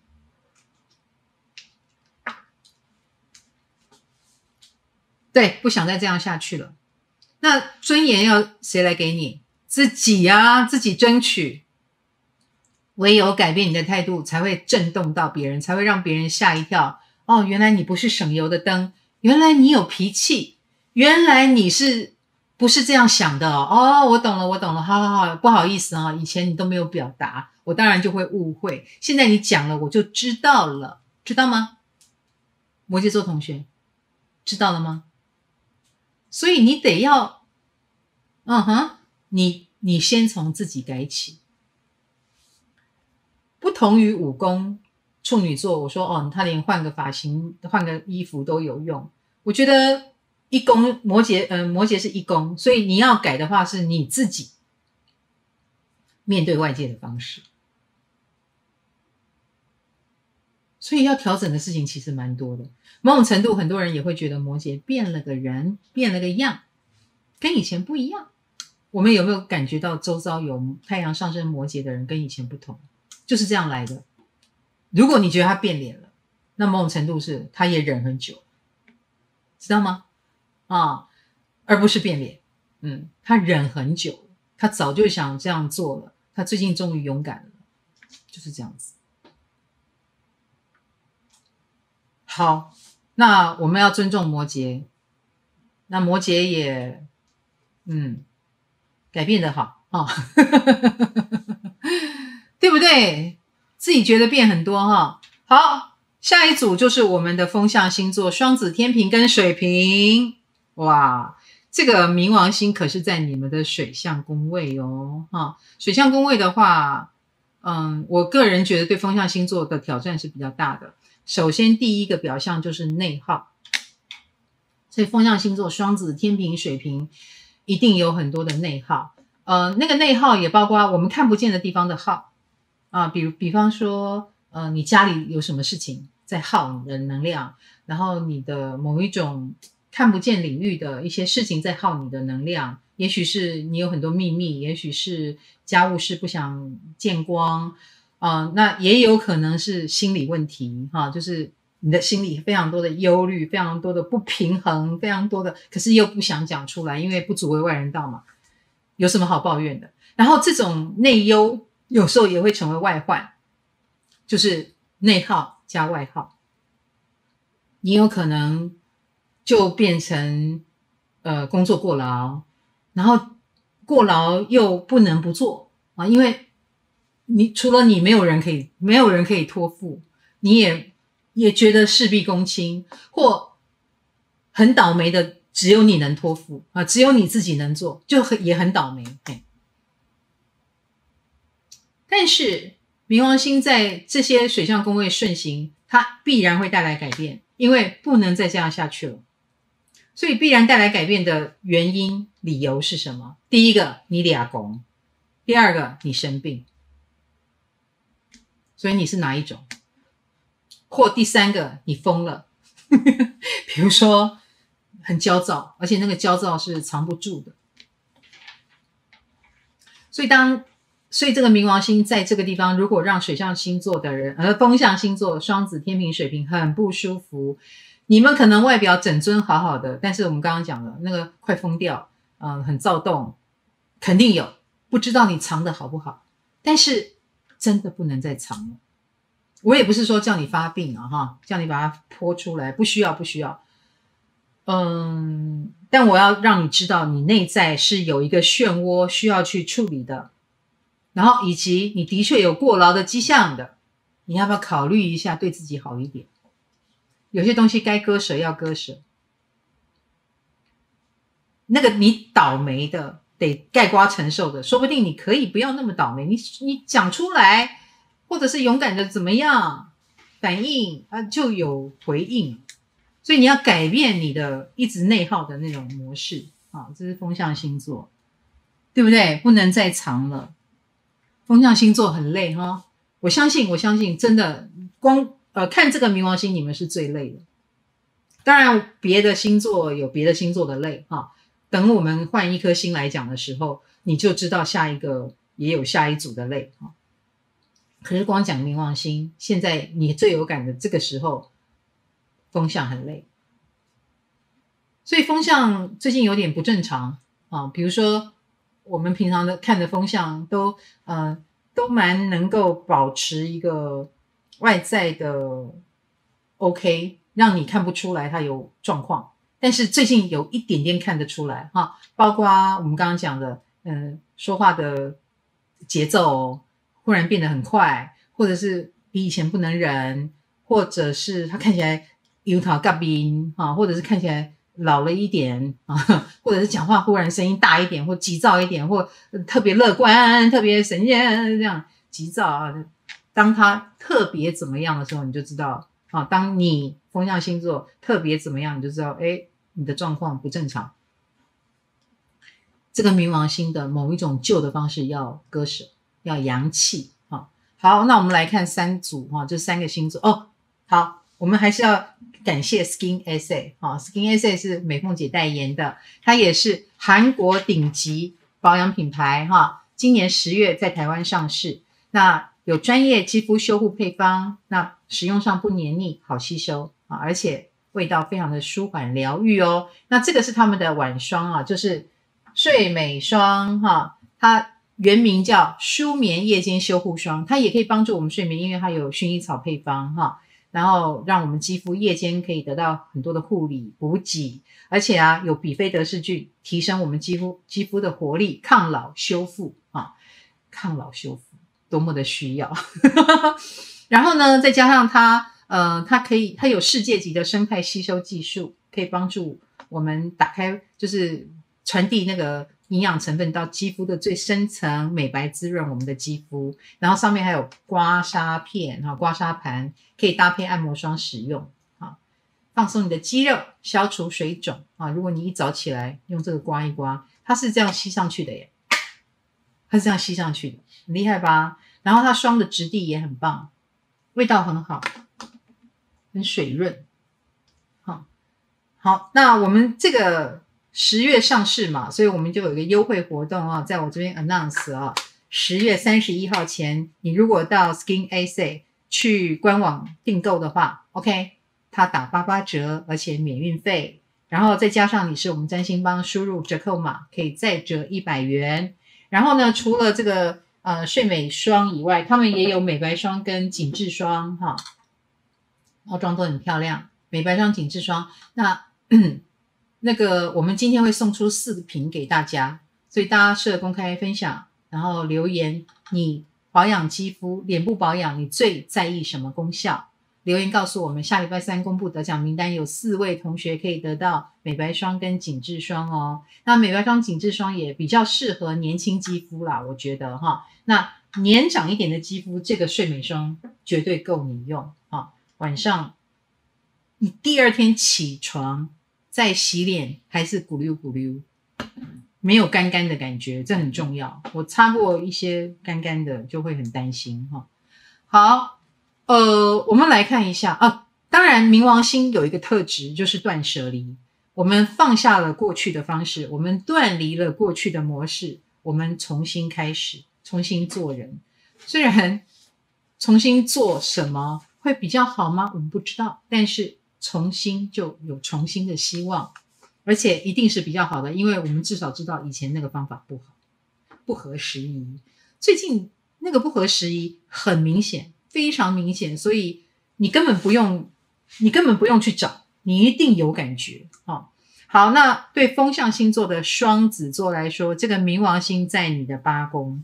A: 对，不想再这样下去了。那尊严要谁来给你？自己啊，自己争取。唯有改变你的态度，才会震动到别人，才会让别人吓一跳。哦，原来你不是省油的灯，原来你有脾气，原来你是不是这样想的哦？哦，我懂了，我懂了，好好好，不好意思啊、哦，以前你都没有表达，我当然就会误会。现在你讲了，我就知道了，知道吗？摩羯座同学，知道了吗？所以你得要，嗯哼，你你先从自己改起。不同于五宫处女座，我说哦，他连换个发型、换个衣服都有用。我觉得一宫摩羯，呃，摩羯是一宫，所以你要改的话，是你自己面对外界的方式。所以要调整的事情其实蛮多的。某种程度，很多人也会觉得摩羯变了个人，变了个样，跟以前不一样。我们有没有感觉到周遭有太阳上升摩羯的人跟以前不同？就是这样来的。如果你觉得他变脸了，那某种程度是他也忍很久，知道吗？啊，而不是变脸。嗯，他忍很久，他早就想这样做了，他最近终于勇敢了，就是这样子。好，那我们要尊重摩羯，那摩羯也，嗯，改变得好啊、哦，对不对？自己觉得变很多哈、哦。好，下一组就是我们的风象星座双子、天秤跟水瓶。哇，这个冥王星可是在你们的水象宫位哦，哈、哦，水象宫位的话，嗯，我个人觉得对风象星座的挑战是比较大的。首先第一个表象就是内耗，所以风象星座双子、天秤、水瓶一定有很多的内耗。呃，那个内耗也包括我们看不见的地方的耗啊，比如比方说，呃，你家里有什么事情在耗你的能量，然后你的某一种看不见领域的一些事情在耗你的能量，也许是你有很多秘密，也许是家务事不想见光。呃，那也有可能是心理问题哈，就是你的心里非常多的忧虑，非常多的不平衡，非常多的，可是又不想讲出来，因为不足为外人道嘛，有什么好抱怨的？然后这种内忧有时候也会成为外患，就是内耗加外耗，你有可能就变成呃工作过劳，然后过劳又不能不做啊，因为你除了你没有人可以没有人可以托付，你也也觉得事必躬亲，或很倒霉的只有你能托付啊，只有你自己能做，就很也很倒霉。但是冥王星在这些水象宫位顺行，它必然会带来改变，因为不能再这样下去了。所以必然带来改变的原因理由是什么？第一个，你俩公；第二个，你生病。所以你是哪一种？或第三个，你疯了。比如说很焦躁，而且那个焦躁是藏不住的。所以当所以这个冥王星在这个地方，如果让水象星座的人，而风象星座双子、天秤、水瓶很不舒服，你们可能外表整尊好好的，但是我们刚刚讲的那个快疯掉，呃，很躁动，肯定有，不知道你藏的好不好，但是真的不能再藏了。我也不是说叫你发病啊，哈，叫你把它泼出来，不需要，不需要。嗯，但我要让你知道，你内在是有一个漩涡需要去处理的，然后以及你的确有过劳的迹象的，你要不要考虑一下，对自己好一点？有些东西该割舍要割舍，那个你倒霉的得概括承受的，说不定你可以不要那么倒霉，你你讲出来，或者是勇敢的怎么样反应啊，就有回应。所以你要改变你的一直内耗的那种模式啊，这是风象星座，对不对？不能再藏了。风象星座很累哈，我相信，我相信，真的，光呃看这个冥王星，你们是最累的。当然，别的星座有别的星座的累哈。等我们换一颗星来讲的时候，你就知道下一个也有下一组的累哈。可是光讲冥王星，现在你最有感的这个时候。风象很累，所以风象最近有点不正常啊。比如说，我们平常的看的风象都呃都蛮能够保持一个外在的 OK， 让你看不出来它有状况。但是最近有一点点看得出来哈，包括我们刚刚讲的，嗯、呃，说话的节奏忽然变得很快，或者是比以前不能忍，或者是他看起来。油头嘎冰啊，或者是看起来老了一点啊，或者是讲话忽然声音大一点，或急躁一点，或特别乐观、特别神仙这样急躁啊。当他特别怎么样的时候，你就知道啊。当你风象星座特别怎么样，你就知道，哎，你的状况不正常。这个冥王星的某一种旧的方式要割舍，要扬弃啊。好，那我们来看三组哈，这三个星座哦。好。我们还是要感谢 Skin Essay 啊 ，Skin Essay 是美凤姐代言的，它也是韩国顶级保养品牌哈。今年十月在台湾上市，那有专业肌肤修护配方，那使用上不黏腻，好吸收啊，而且味道非常的舒缓疗愈哦。那这个是他们的晚霜啊，就是睡美霜哈，它原名叫舒眠夜间修护霜，它也可以帮助我们睡眠，因为它有薰衣草配方哈。然后让我们肌肤夜间可以得到很多的护理补给，而且啊有比菲德氏菌提升我们肌肤肌肤的活力，抗老修复啊，抗老修复多么的需要。然后呢，再加上它呃它可以它有世界级的生态吸收技术，可以帮助我们打开就是传递那个营养成分到肌肤的最深层，美白滋润我们的肌肤。然后上面还有刮痧片哈，刮痧盘可以搭配按摩霜使用啊，放松你的肌肉，消除水肿啊。如果你一早起来用这个刮一刮，它是这样吸上去的耶，它是这样吸上去的，很厉害吧？然后它霜的质地也很棒，味道很好，很水润。好，好，那我们这个。十月上市嘛，所以我们就有一个优惠活动啊，在我这边 announce 啊，十月三十一号前，你如果到 Skin Essay 去官网订购的话 ，OK， 它打八八折，而且免运费，然后再加上你是我们占星帮输入折扣码，可以再折一百元。然后呢，除了这个呃睡美霜以外，他们也有美白霜跟紧致霜哈，包装都很漂亮，美白霜、紧致霜，那。那个我们今天会送出四个瓶给大家，所以大家适合公开分享，然后留言你保养肌肤脸部保养你最在意什么功效，留言告诉我们。下礼拜三公布得奖名单，有四位同学可以得到美白霜跟紧致霜哦。那美白霜紧致霜也比较适合年轻肌肤啦，我觉得哈。那年长一点的肌肤，这个睡美霜绝对够你用哈。晚上你第二天起床再洗脸还是咕溜咕溜，没有干干的感觉，这很重要。我擦过一些干干的就会很担心哈。好，呃，我们来看一下啊。当然冥王星有一个特质就是断舍离，我们放下了过去的方式，我们断离了过去的模式，我们重新开始， 重新做人。虽然重新做什么会比较好吗？我们不知道，但是重新就有重新的希望，而且一定是比较好的，因为我们至少知道以前那个方法不好，不合时宜。最近那个不合时宜很明显，非常明显，所以你根本不用，你根本不用去找，你一定有感觉、哦、好，那对风象星座的双子座来说，这个冥王星在你的八宫，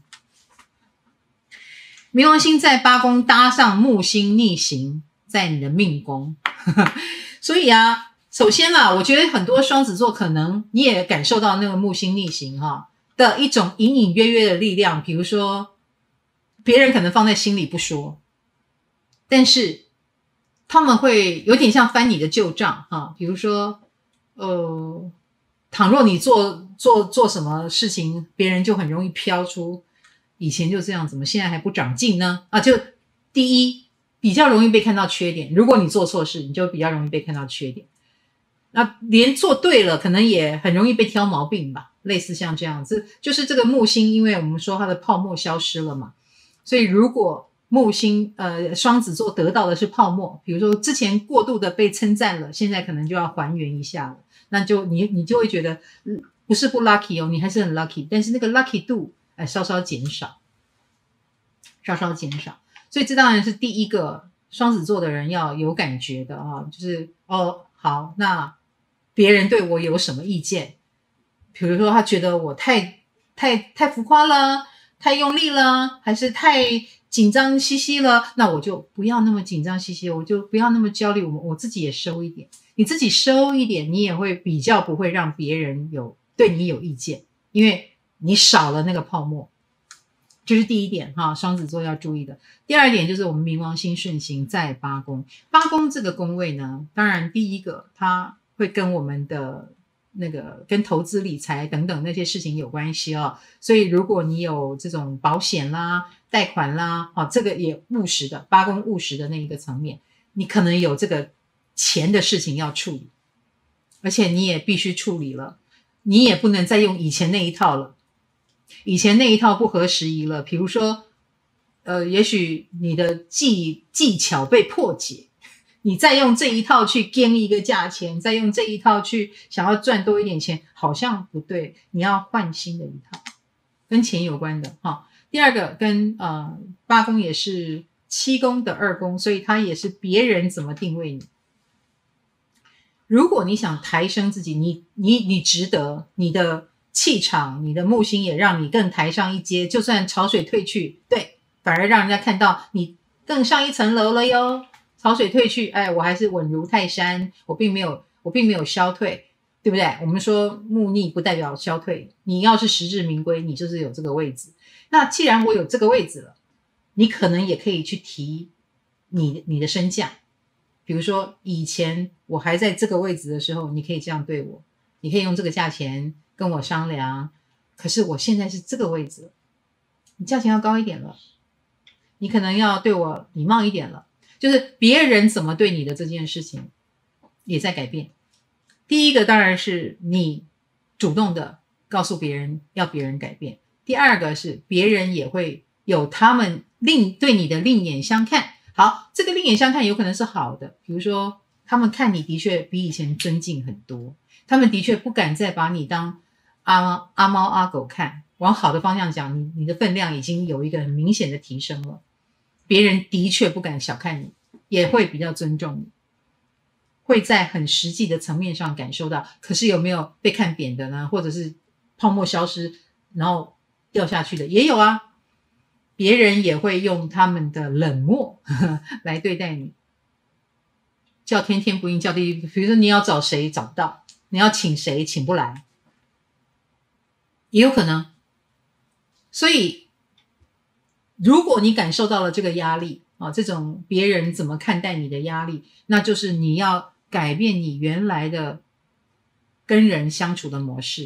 A: 冥王星在八宫搭上木星逆行在你的命宫所以啊，首先啦，我觉得很多双子座可能你也感受到那个木星逆行哈的一种隐隐约约的力量，比如说别人可能放在心里不说，但是他们会有点像翻你的旧账哈，比如说呃，倘若你做做做什么事情，别人就很容易飘出以前就这样，怎么现在还不长进呢？啊，就第一比较容易被看到缺点，如果你做错事，你就比较容易被看到缺点。那连做对了，可能也很容易被挑毛病吧，类似像这样子。就是这个木星，因为我们说它的泡沫消失了嘛，所以如果木星呃双子座得到的是泡沫，比如说之前过度的被称赞了，现在可能就要还原一下了，那就你你就会觉得、嗯、不是不 lucky 哦，你还是很 lucky， 但是那个 lucky 度呃稍稍减少，稍稍减少。所以这当然是第一个双子座的人要有感觉的啊，就是哦好，那别人对我有什么意见，比如说他觉得我太太太浮夸了，太用力了，还是太紧张兮兮了，那我就不要那么紧张兮兮，我就不要那么焦虑，我我自己也收一点，你自己收一点，你也会比较不会让别人有对你有意见，因为你少了那个泡沫。这是第一点哈，双子座要注意的。第二点就是我们冥王星顺行在八宫，八宫这个宫位呢，当然第一个它会跟我们的那个跟投资理财等等那些事情有关系哦，所以如果你有这种保险啦、贷款啦，哦，这个也务实的，八宫务实的那一个层面，你可能有这个钱的事情要处理，而且你也必须处理了，你也不能再用以前那一套了。以前那一套不合时宜了，比如说呃，也许你的技技巧被破解，你再用这一套去跟一个价钱，再用这一套去想要赚多一点钱，好像不对，你要换新的一套跟钱有关的哈。第二个跟呃八宫也是七宫的二宫，所以它也是别人怎么定位你。如果你想抬升自己，你你你值得，你的气场，你的木星也让你更抬上一阶，就算潮水退去，对，反而让人家看到你更上一层楼了哟。潮水退去，哎，我还是稳如泰山，我并没有我并没有消退，对不对？我们说木逆不代表消退，你要是实至名归，你就是有这个位置。那既然我有这个位置了，你可能也可以去提你你的身价。比如说以前我还在这个位置的时候，你可以这样对我，你可以用这个价钱跟我商量，可是我现在是这个位置，你价钱要高一点了，你可能要对我礼貌一点了，就是别人怎么对你的这件事情也在改变。第一个当然是你主动的告诉别人要别人改变，第二个是别人也会有他们另对你的另眼相看。好，这个另眼相看有可能是好的，比如说他们看你的确比以前尊敬很多，他们的确不敢再把你当阿阿猫阿狗看，往好的方向讲，你你的分量已经有一个很明显的提升了，别人的确不敢小看你，也会比较尊重你，会在很实际的层面上感受到。可是有没有被看扁的呢？或者是泡沫消失然后掉下去的也有啊，别人也会用他们的冷漠呵呵来对待你，叫天天不应叫地地，比如说你要找谁找不到，你要请谁请不来，也有可能。所以如果你感受到了这个压力、啊、这种别人怎么看待你的压力，那就是你要改变你原来的跟人相处的模式，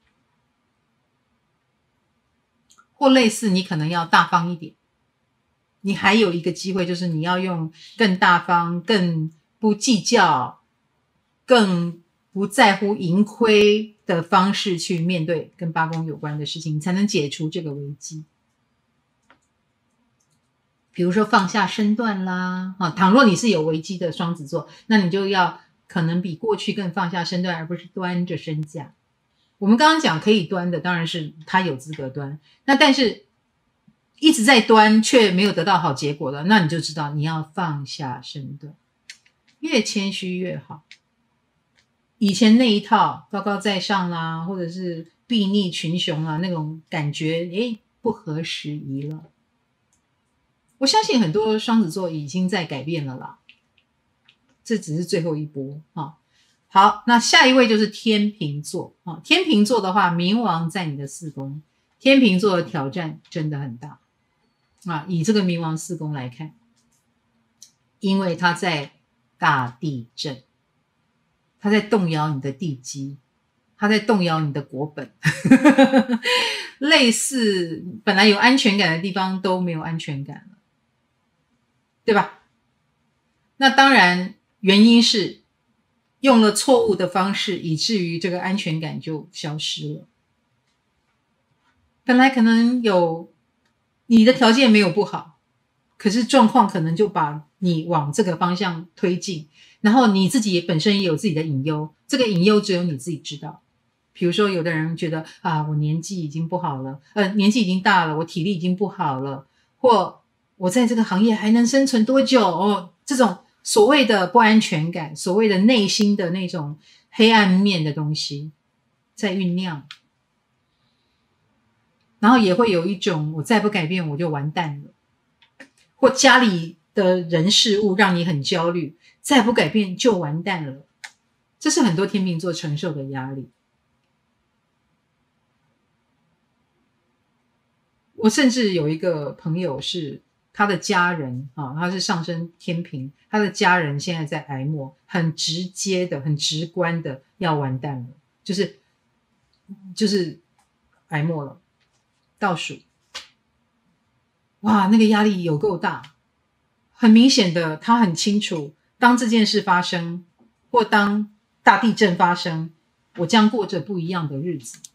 A: 或类似你可能要大方一点。你还有一个机会，就是你要用更大方、更不计较、更不在乎盈亏的方式去面对跟八宫有关的事情，你才能解除这个危机。 比如说放下身段啦，啊，倘若你是有危机的双子座，那你就要可能比过去更放下身段，而不是端着身价。我们刚刚讲可以端的，当然是他有资格端，那但是一直在端却没有得到好结果的，那你就知道你要放下身段，越谦虚越好。以前那一套高高在上啦，或者是睥睨群雄啦，那种感觉，诶，不合时宜了。我相信很多双子座已经在改变了啦，这只是最后一波啊。好，那下一位就是天秤座啊。天秤座的话，冥王在你的四宫，天秤座的挑战真的很大啊。以这个冥王四宫来看，因为他在大地震，他在动摇你的地基，他在动摇你的国本类似本来有安全感的地方都没有安全感了，对吧？那当然原因是用了错误的方式，以至于这个安全感就消失了。本来可能有你的条件没有不好，可是状况可能就把你往这个方向推进，然后你自己也本身也有自己的隐忧，这个隐忧只有你自己知道。比如说有的人觉得啊，我年纪已经不好了，呃，年纪已经大了，我体力已经不好了，或我在这个行业还能生存多久？哦，这种所谓的不安全感，所谓的内心的那种黑暗面的东西在酝酿，然后也会有一种我再不改变我就完蛋了，或家里的人事物让你很焦虑，再不改变就完蛋了，这是很多天秤座承受的压力。我甚至有一个朋友是他的家人啊，他是上升天秤，他的家人现在在癌末，很直接的很直观的要完蛋了，就是就是癌末了，倒数。哇，那个压力有够大，很明显的他很清楚，当这件事发生或当大地震发生，我将过着不一样的日子。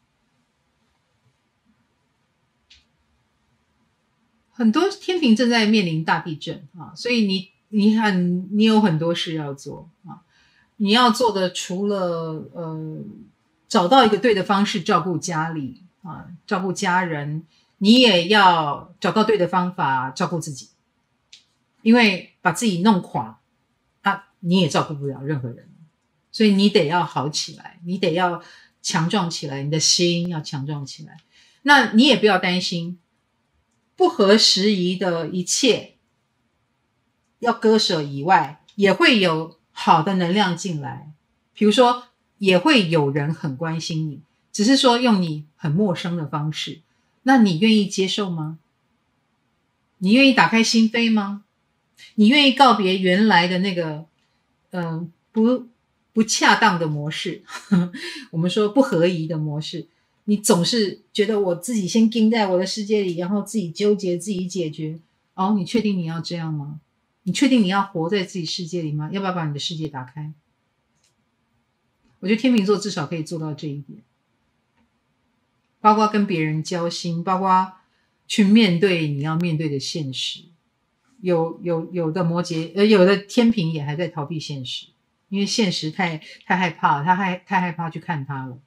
A: 很多天秤正在面临大地震啊，所以你你很你有很多事要做啊。你要做的除了呃找到一个对的方式照顾家里啊，照顾家人，你也要找到对的方法照顾自己，因为把自己弄垮啊，你也照顾不了任何人，所以你得要好起来，你得要强壮起来，你的心要强壮起来。那你也不要担心。不合时宜的一切要割舍以外，也会有好的能量进来。比如说也会有人很关心你，只是说用你很陌生的方式，那你愿意接受吗？你愿意打开心扉吗？你愿意告别原来的那个呃不不恰当的模式我们说不合宜的模式，你总是觉得我自己先盯在我的世界里，然后自己纠结自己解决。哦，你确定你要这样吗？你确定你要活在自己世界里吗？要不要把你的世界打开？我觉得天秤座至少可以做到这一点，包括跟别人交心，包括去面对你要面对的现实。有有有的摩羯呃，有的天秤也还在逃避现实，因为现实太太害怕了，他害太害怕去看他了。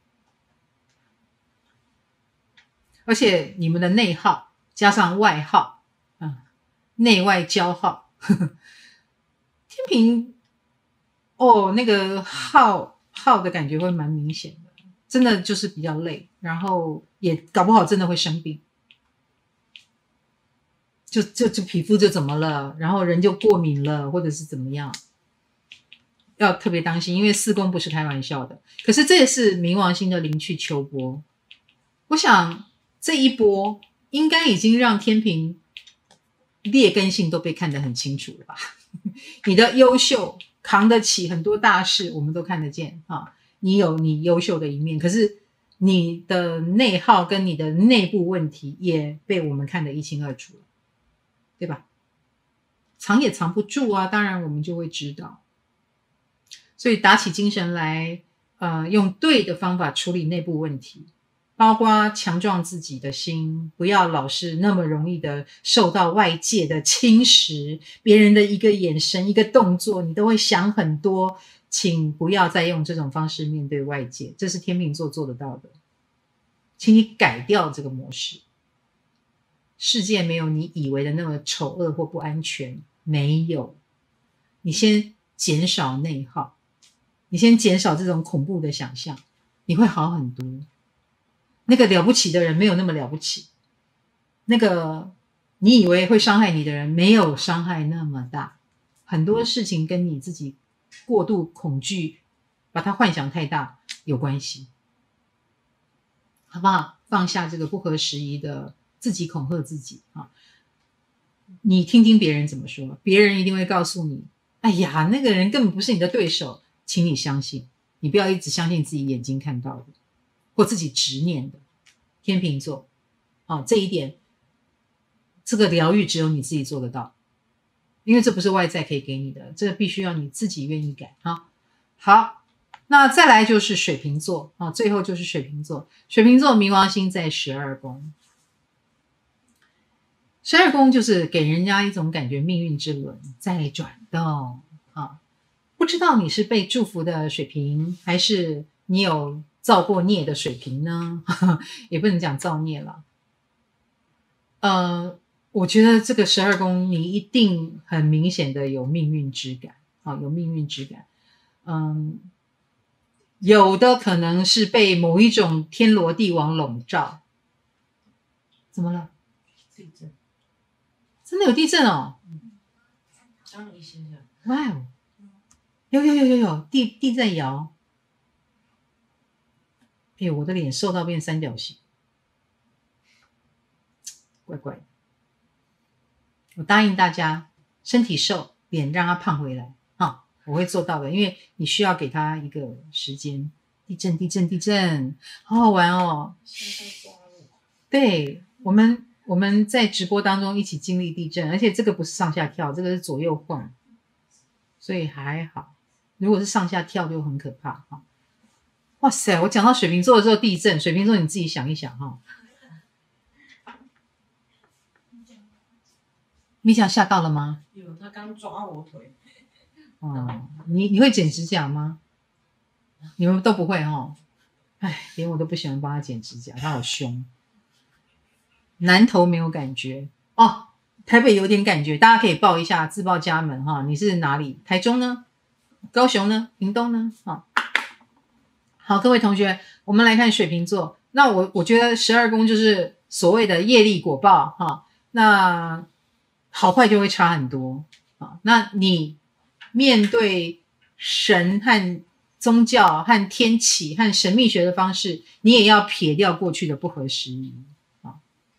A: 而且你们的内耗加上外耗，嗯，内外交耗，呵呵天秤哦，那个耗耗的感觉会蛮明显的，真的就是比较累，然后也搞不好真的会生病，就就就皮肤就怎么了，然后人就过敏了，或者是怎么样，要特别当心，因为四宫不是开玩笑的。可是这也是冥王星的灵去秋波，我想。这一波应该已经让天秤劣根性都被看得很清楚了吧？你的优秀扛得起很多大事，我们都看得见啊。你有你优秀的一面，可是你的内耗跟你的内部问题也被我们看得一清二楚了，对吧？藏也藏不住啊，当然我们就会知道。所以打起精神来，呃，用对的方法处理内部问题。 包括强壮自己的心，不要老是那么容易的受到外界的侵蚀，别人的一个眼神一个动作你都会想很多，请不要再用这种方式面对外界，这是天秤座做得到的，请你改掉这个模式。世界没有你以为的那么丑恶或不安全，没有。你先减少内耗，你先减少这种恐怖的想象，你会好很多。那个了不起的人没有那么了不起，那个你以为会伤害你的人没有伤害那么大。很多事情跟你自己过度恐惧，把它幻想太大有关系，好不好？放下这个不合时宜的自己恐吓自己啊！你听听别人怎么说，别人一定会告诉你，哎呀，那个人根本不是你的对手，请你相信，你不要一直相信自己眼睛看到的，或自己执念的。天秤座，哦，这一点，这个疗愈只有你自己做得到，因为这不是外在可以给你的，这必须要你自己愿意改啊。好。那再来就是水瓶座啊，最后就是水瓶座。水瓶座冥王星在十二宫，十二宫就是给人家一种感觉，命运之轮在转动啊。不知道你是被祝福的水瓶，还是你有造过孽的水瓶呢？也不能讲造孽了。呃，我觉得这个十二宫你一定很明显的有命运之感啊，有命运之感。嗯。有的可能是被某一种天罗地网笼罩。怎么了？
B: 地震。
A: 真的有地震哦？
B: 刚一些下。
A: 哇哦！有有有有有地地在摇。哎呦，我的脸瘦到变三角形，怪怪的。我答应大家，身体瘦，脸让它胖回来啊！我会做到的，因为你需要给他一个时间。地震地震地震，好好玩哦。对，我们我们在直播当中一起经历地震，而且这个不是上下跳，这个是左右晃，所以还好。如果是上下跳就很可怕哈。哇塞，我讲到水瓶座的时候地震，水瓶座你自己想一想哈。米酱吓到了吗？
B: 有，他刚抓我腿。
A: 哦，你你会剪指甲吗？你们都不会哦。哎，连我都不喜欢帮他剪指甲，他好凶。南投没有感觉哦，台北有点感觉，大家可以报一下，自报家门哈。你是哪里？台中呢？高雄呢？屏东呢？哈，好，各位同学，我们来看水瓶座。那我我觉得十二宫就是所谓的业力果报哈，那好坏就会差很多啊。那你面对神和宗教和天启和神秘学的方式，你也要撇掉过去的不合时宜啊。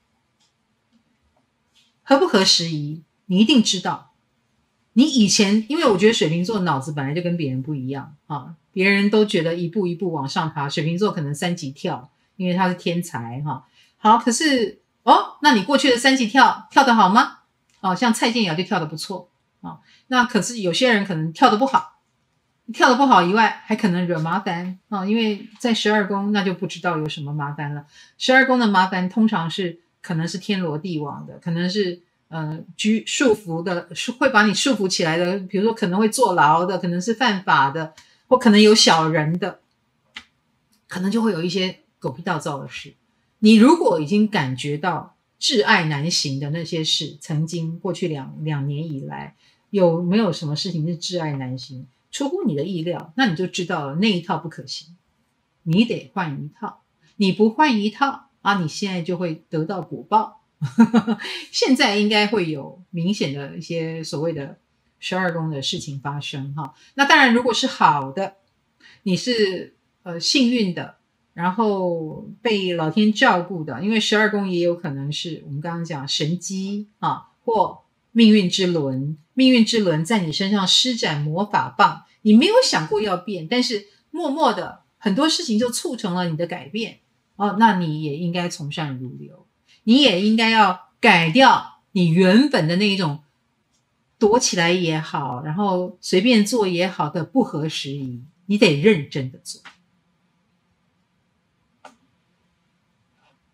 A: 合不合时宜，你一定知道。你以前，因为我觉得水瓶座脑子本来就跟别人不一样啊，别人都觉得一步一步往上爬，水瓶座可能三级跳，因为他是天才哈。好，可是哦，那你过去的三级跳跳得好吗？哦，像蔡健雅就跳得不错啊。那可是有些人可能跳得不好。跳得不好以外，还可能惹麻烦啊！因为在十二宫，那就不知道有什么麻烦了。十二宫的麻烦通常是可能是天罗地网的，可能是呃拘束缚的，会把你束缚起来的。比如说可能会坐牢的，可能是犯法的，或可能有小人的，可能就会有一些狗屁倒灶的事。你如果已经感觉到挚爱难行的那些事，曾经过去两两年以来，有没有什么事情是挚爱难行？出乎你的意料，那你就知道了那一套不可行，你得换一套。你不换一套啊，你现在就会得到果报。现在应该会有明显的一些所谓的十二宫的事情发生哈。那当然，如果是好的，你是呃幸运的，然后被老天照顾的，因为十二宫也有可能是我们刚刚讲神机啊，或命运之轮。命运之轮在你身上施展魔法棒，你没有想过要变，但是默默的很多事情就促成了你的改变哦，那你也应该从善如流，你也应该要改掉你原本的那一种躲起来也好，然后随便做也好的不合时宜，你得认真的做。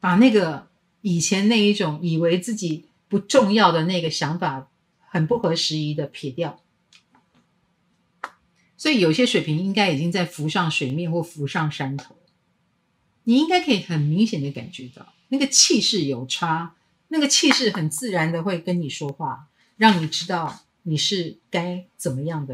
A: 把那个以前那一种以为自己不重要的那个想法，很不合时宜的撇掉。所以有些水瓶应该已经在浮上水面或浮上山头，你应该可以很明显的感觉到那个气势有差，那个气势很自然的会跟你说话，让你知道你是该怎么样的。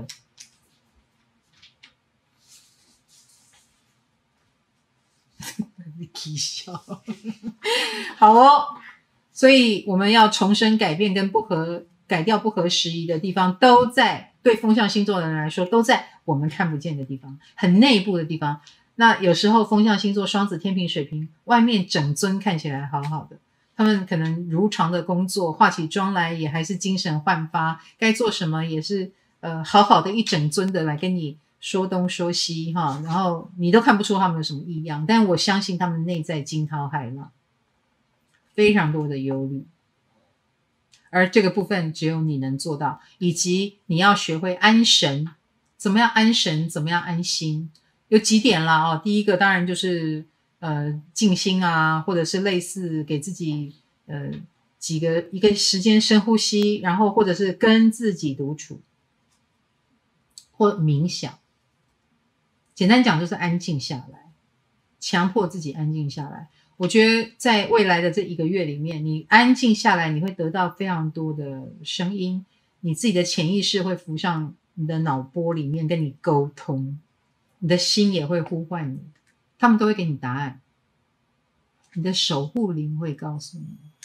A: 你笑好哦，所以我们要重生改变跟不合改掉不合时宜的地方，都在对风象星座的人来说都在我们看不见的地方，很内部的地方。那有时候风象星座双子天秤水瓶外面整尊看起来好好的，他们可能如常的工作，化起妆来也还是精神焕发，该做什么也是呃好好的一整尊的来跟你说东说西哈，然后你都看不出他们有什么异样，但我相信他们内在惊涛骇浪，非常多的忧虑，而这个部分只有你能做到，以及你要学会安神，怎么样安神，怎么样安心，有几点啦哦。第一个当然就是呃静心啊，或者是类似给自己呃几个一个时间深呼吸，然后或者是跟自己独处或冥想。简单讲就是安静下来，强迫自己安静下来。我觉得在未来的这一个月里面，你安静下来，你会得到非常多的声音，你自己的潜意识会浮上你的脑波里面跟你沟通，你的心也会呼唤你，他们都会给你答案，你的守护灵会告诉你。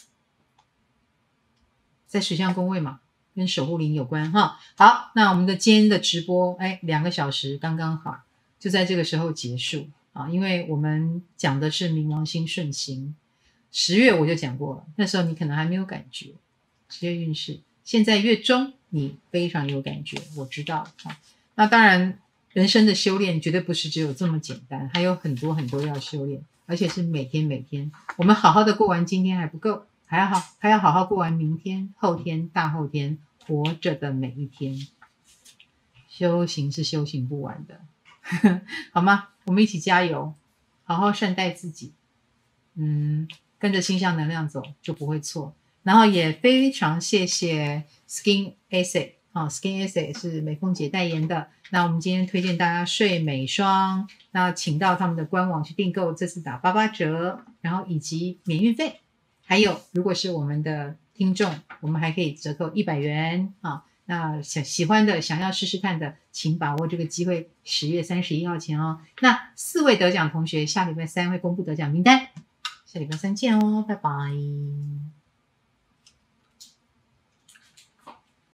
A: 在水象宫位嘛，跟守护灵有关哈。好，那我们的今天的直播，哎，两个小时刚刚好，就在这个时候结束啊，因为我们讲的是冥王星顺行，十月我就讲过了，那时候你可能还没有感觉，十月运势，现在月中你非常有感觉，我知道啊。那当然，人生的修炼绝对不是只有这么简单，还有很多很多要修炼，而且是每天每天。我们好好的过完今天还不够，还要好还要好好过完明天、后天、大后天，活着的每一天。修行是修行不完的。好吗？我们一起加油，好好善待自己，嗯，跟着星象能量走就不会错。然后也非常谢谢 Skin Essay 啊 ，Skin Essay 是美凤姐代言的。那我们今天推荐大家睡美霜，那请到他们的官网去订购，这次打八八折，然后以及免运费，还有如果是我们的听众，我们还可以折扣一百元啊。那想喜欢的想要试试看的，请把握这个机会，十月三十一号前哦。那四位得奖同学下礼拜三会公布得奖名单，下礼拜三见哦，拜拜。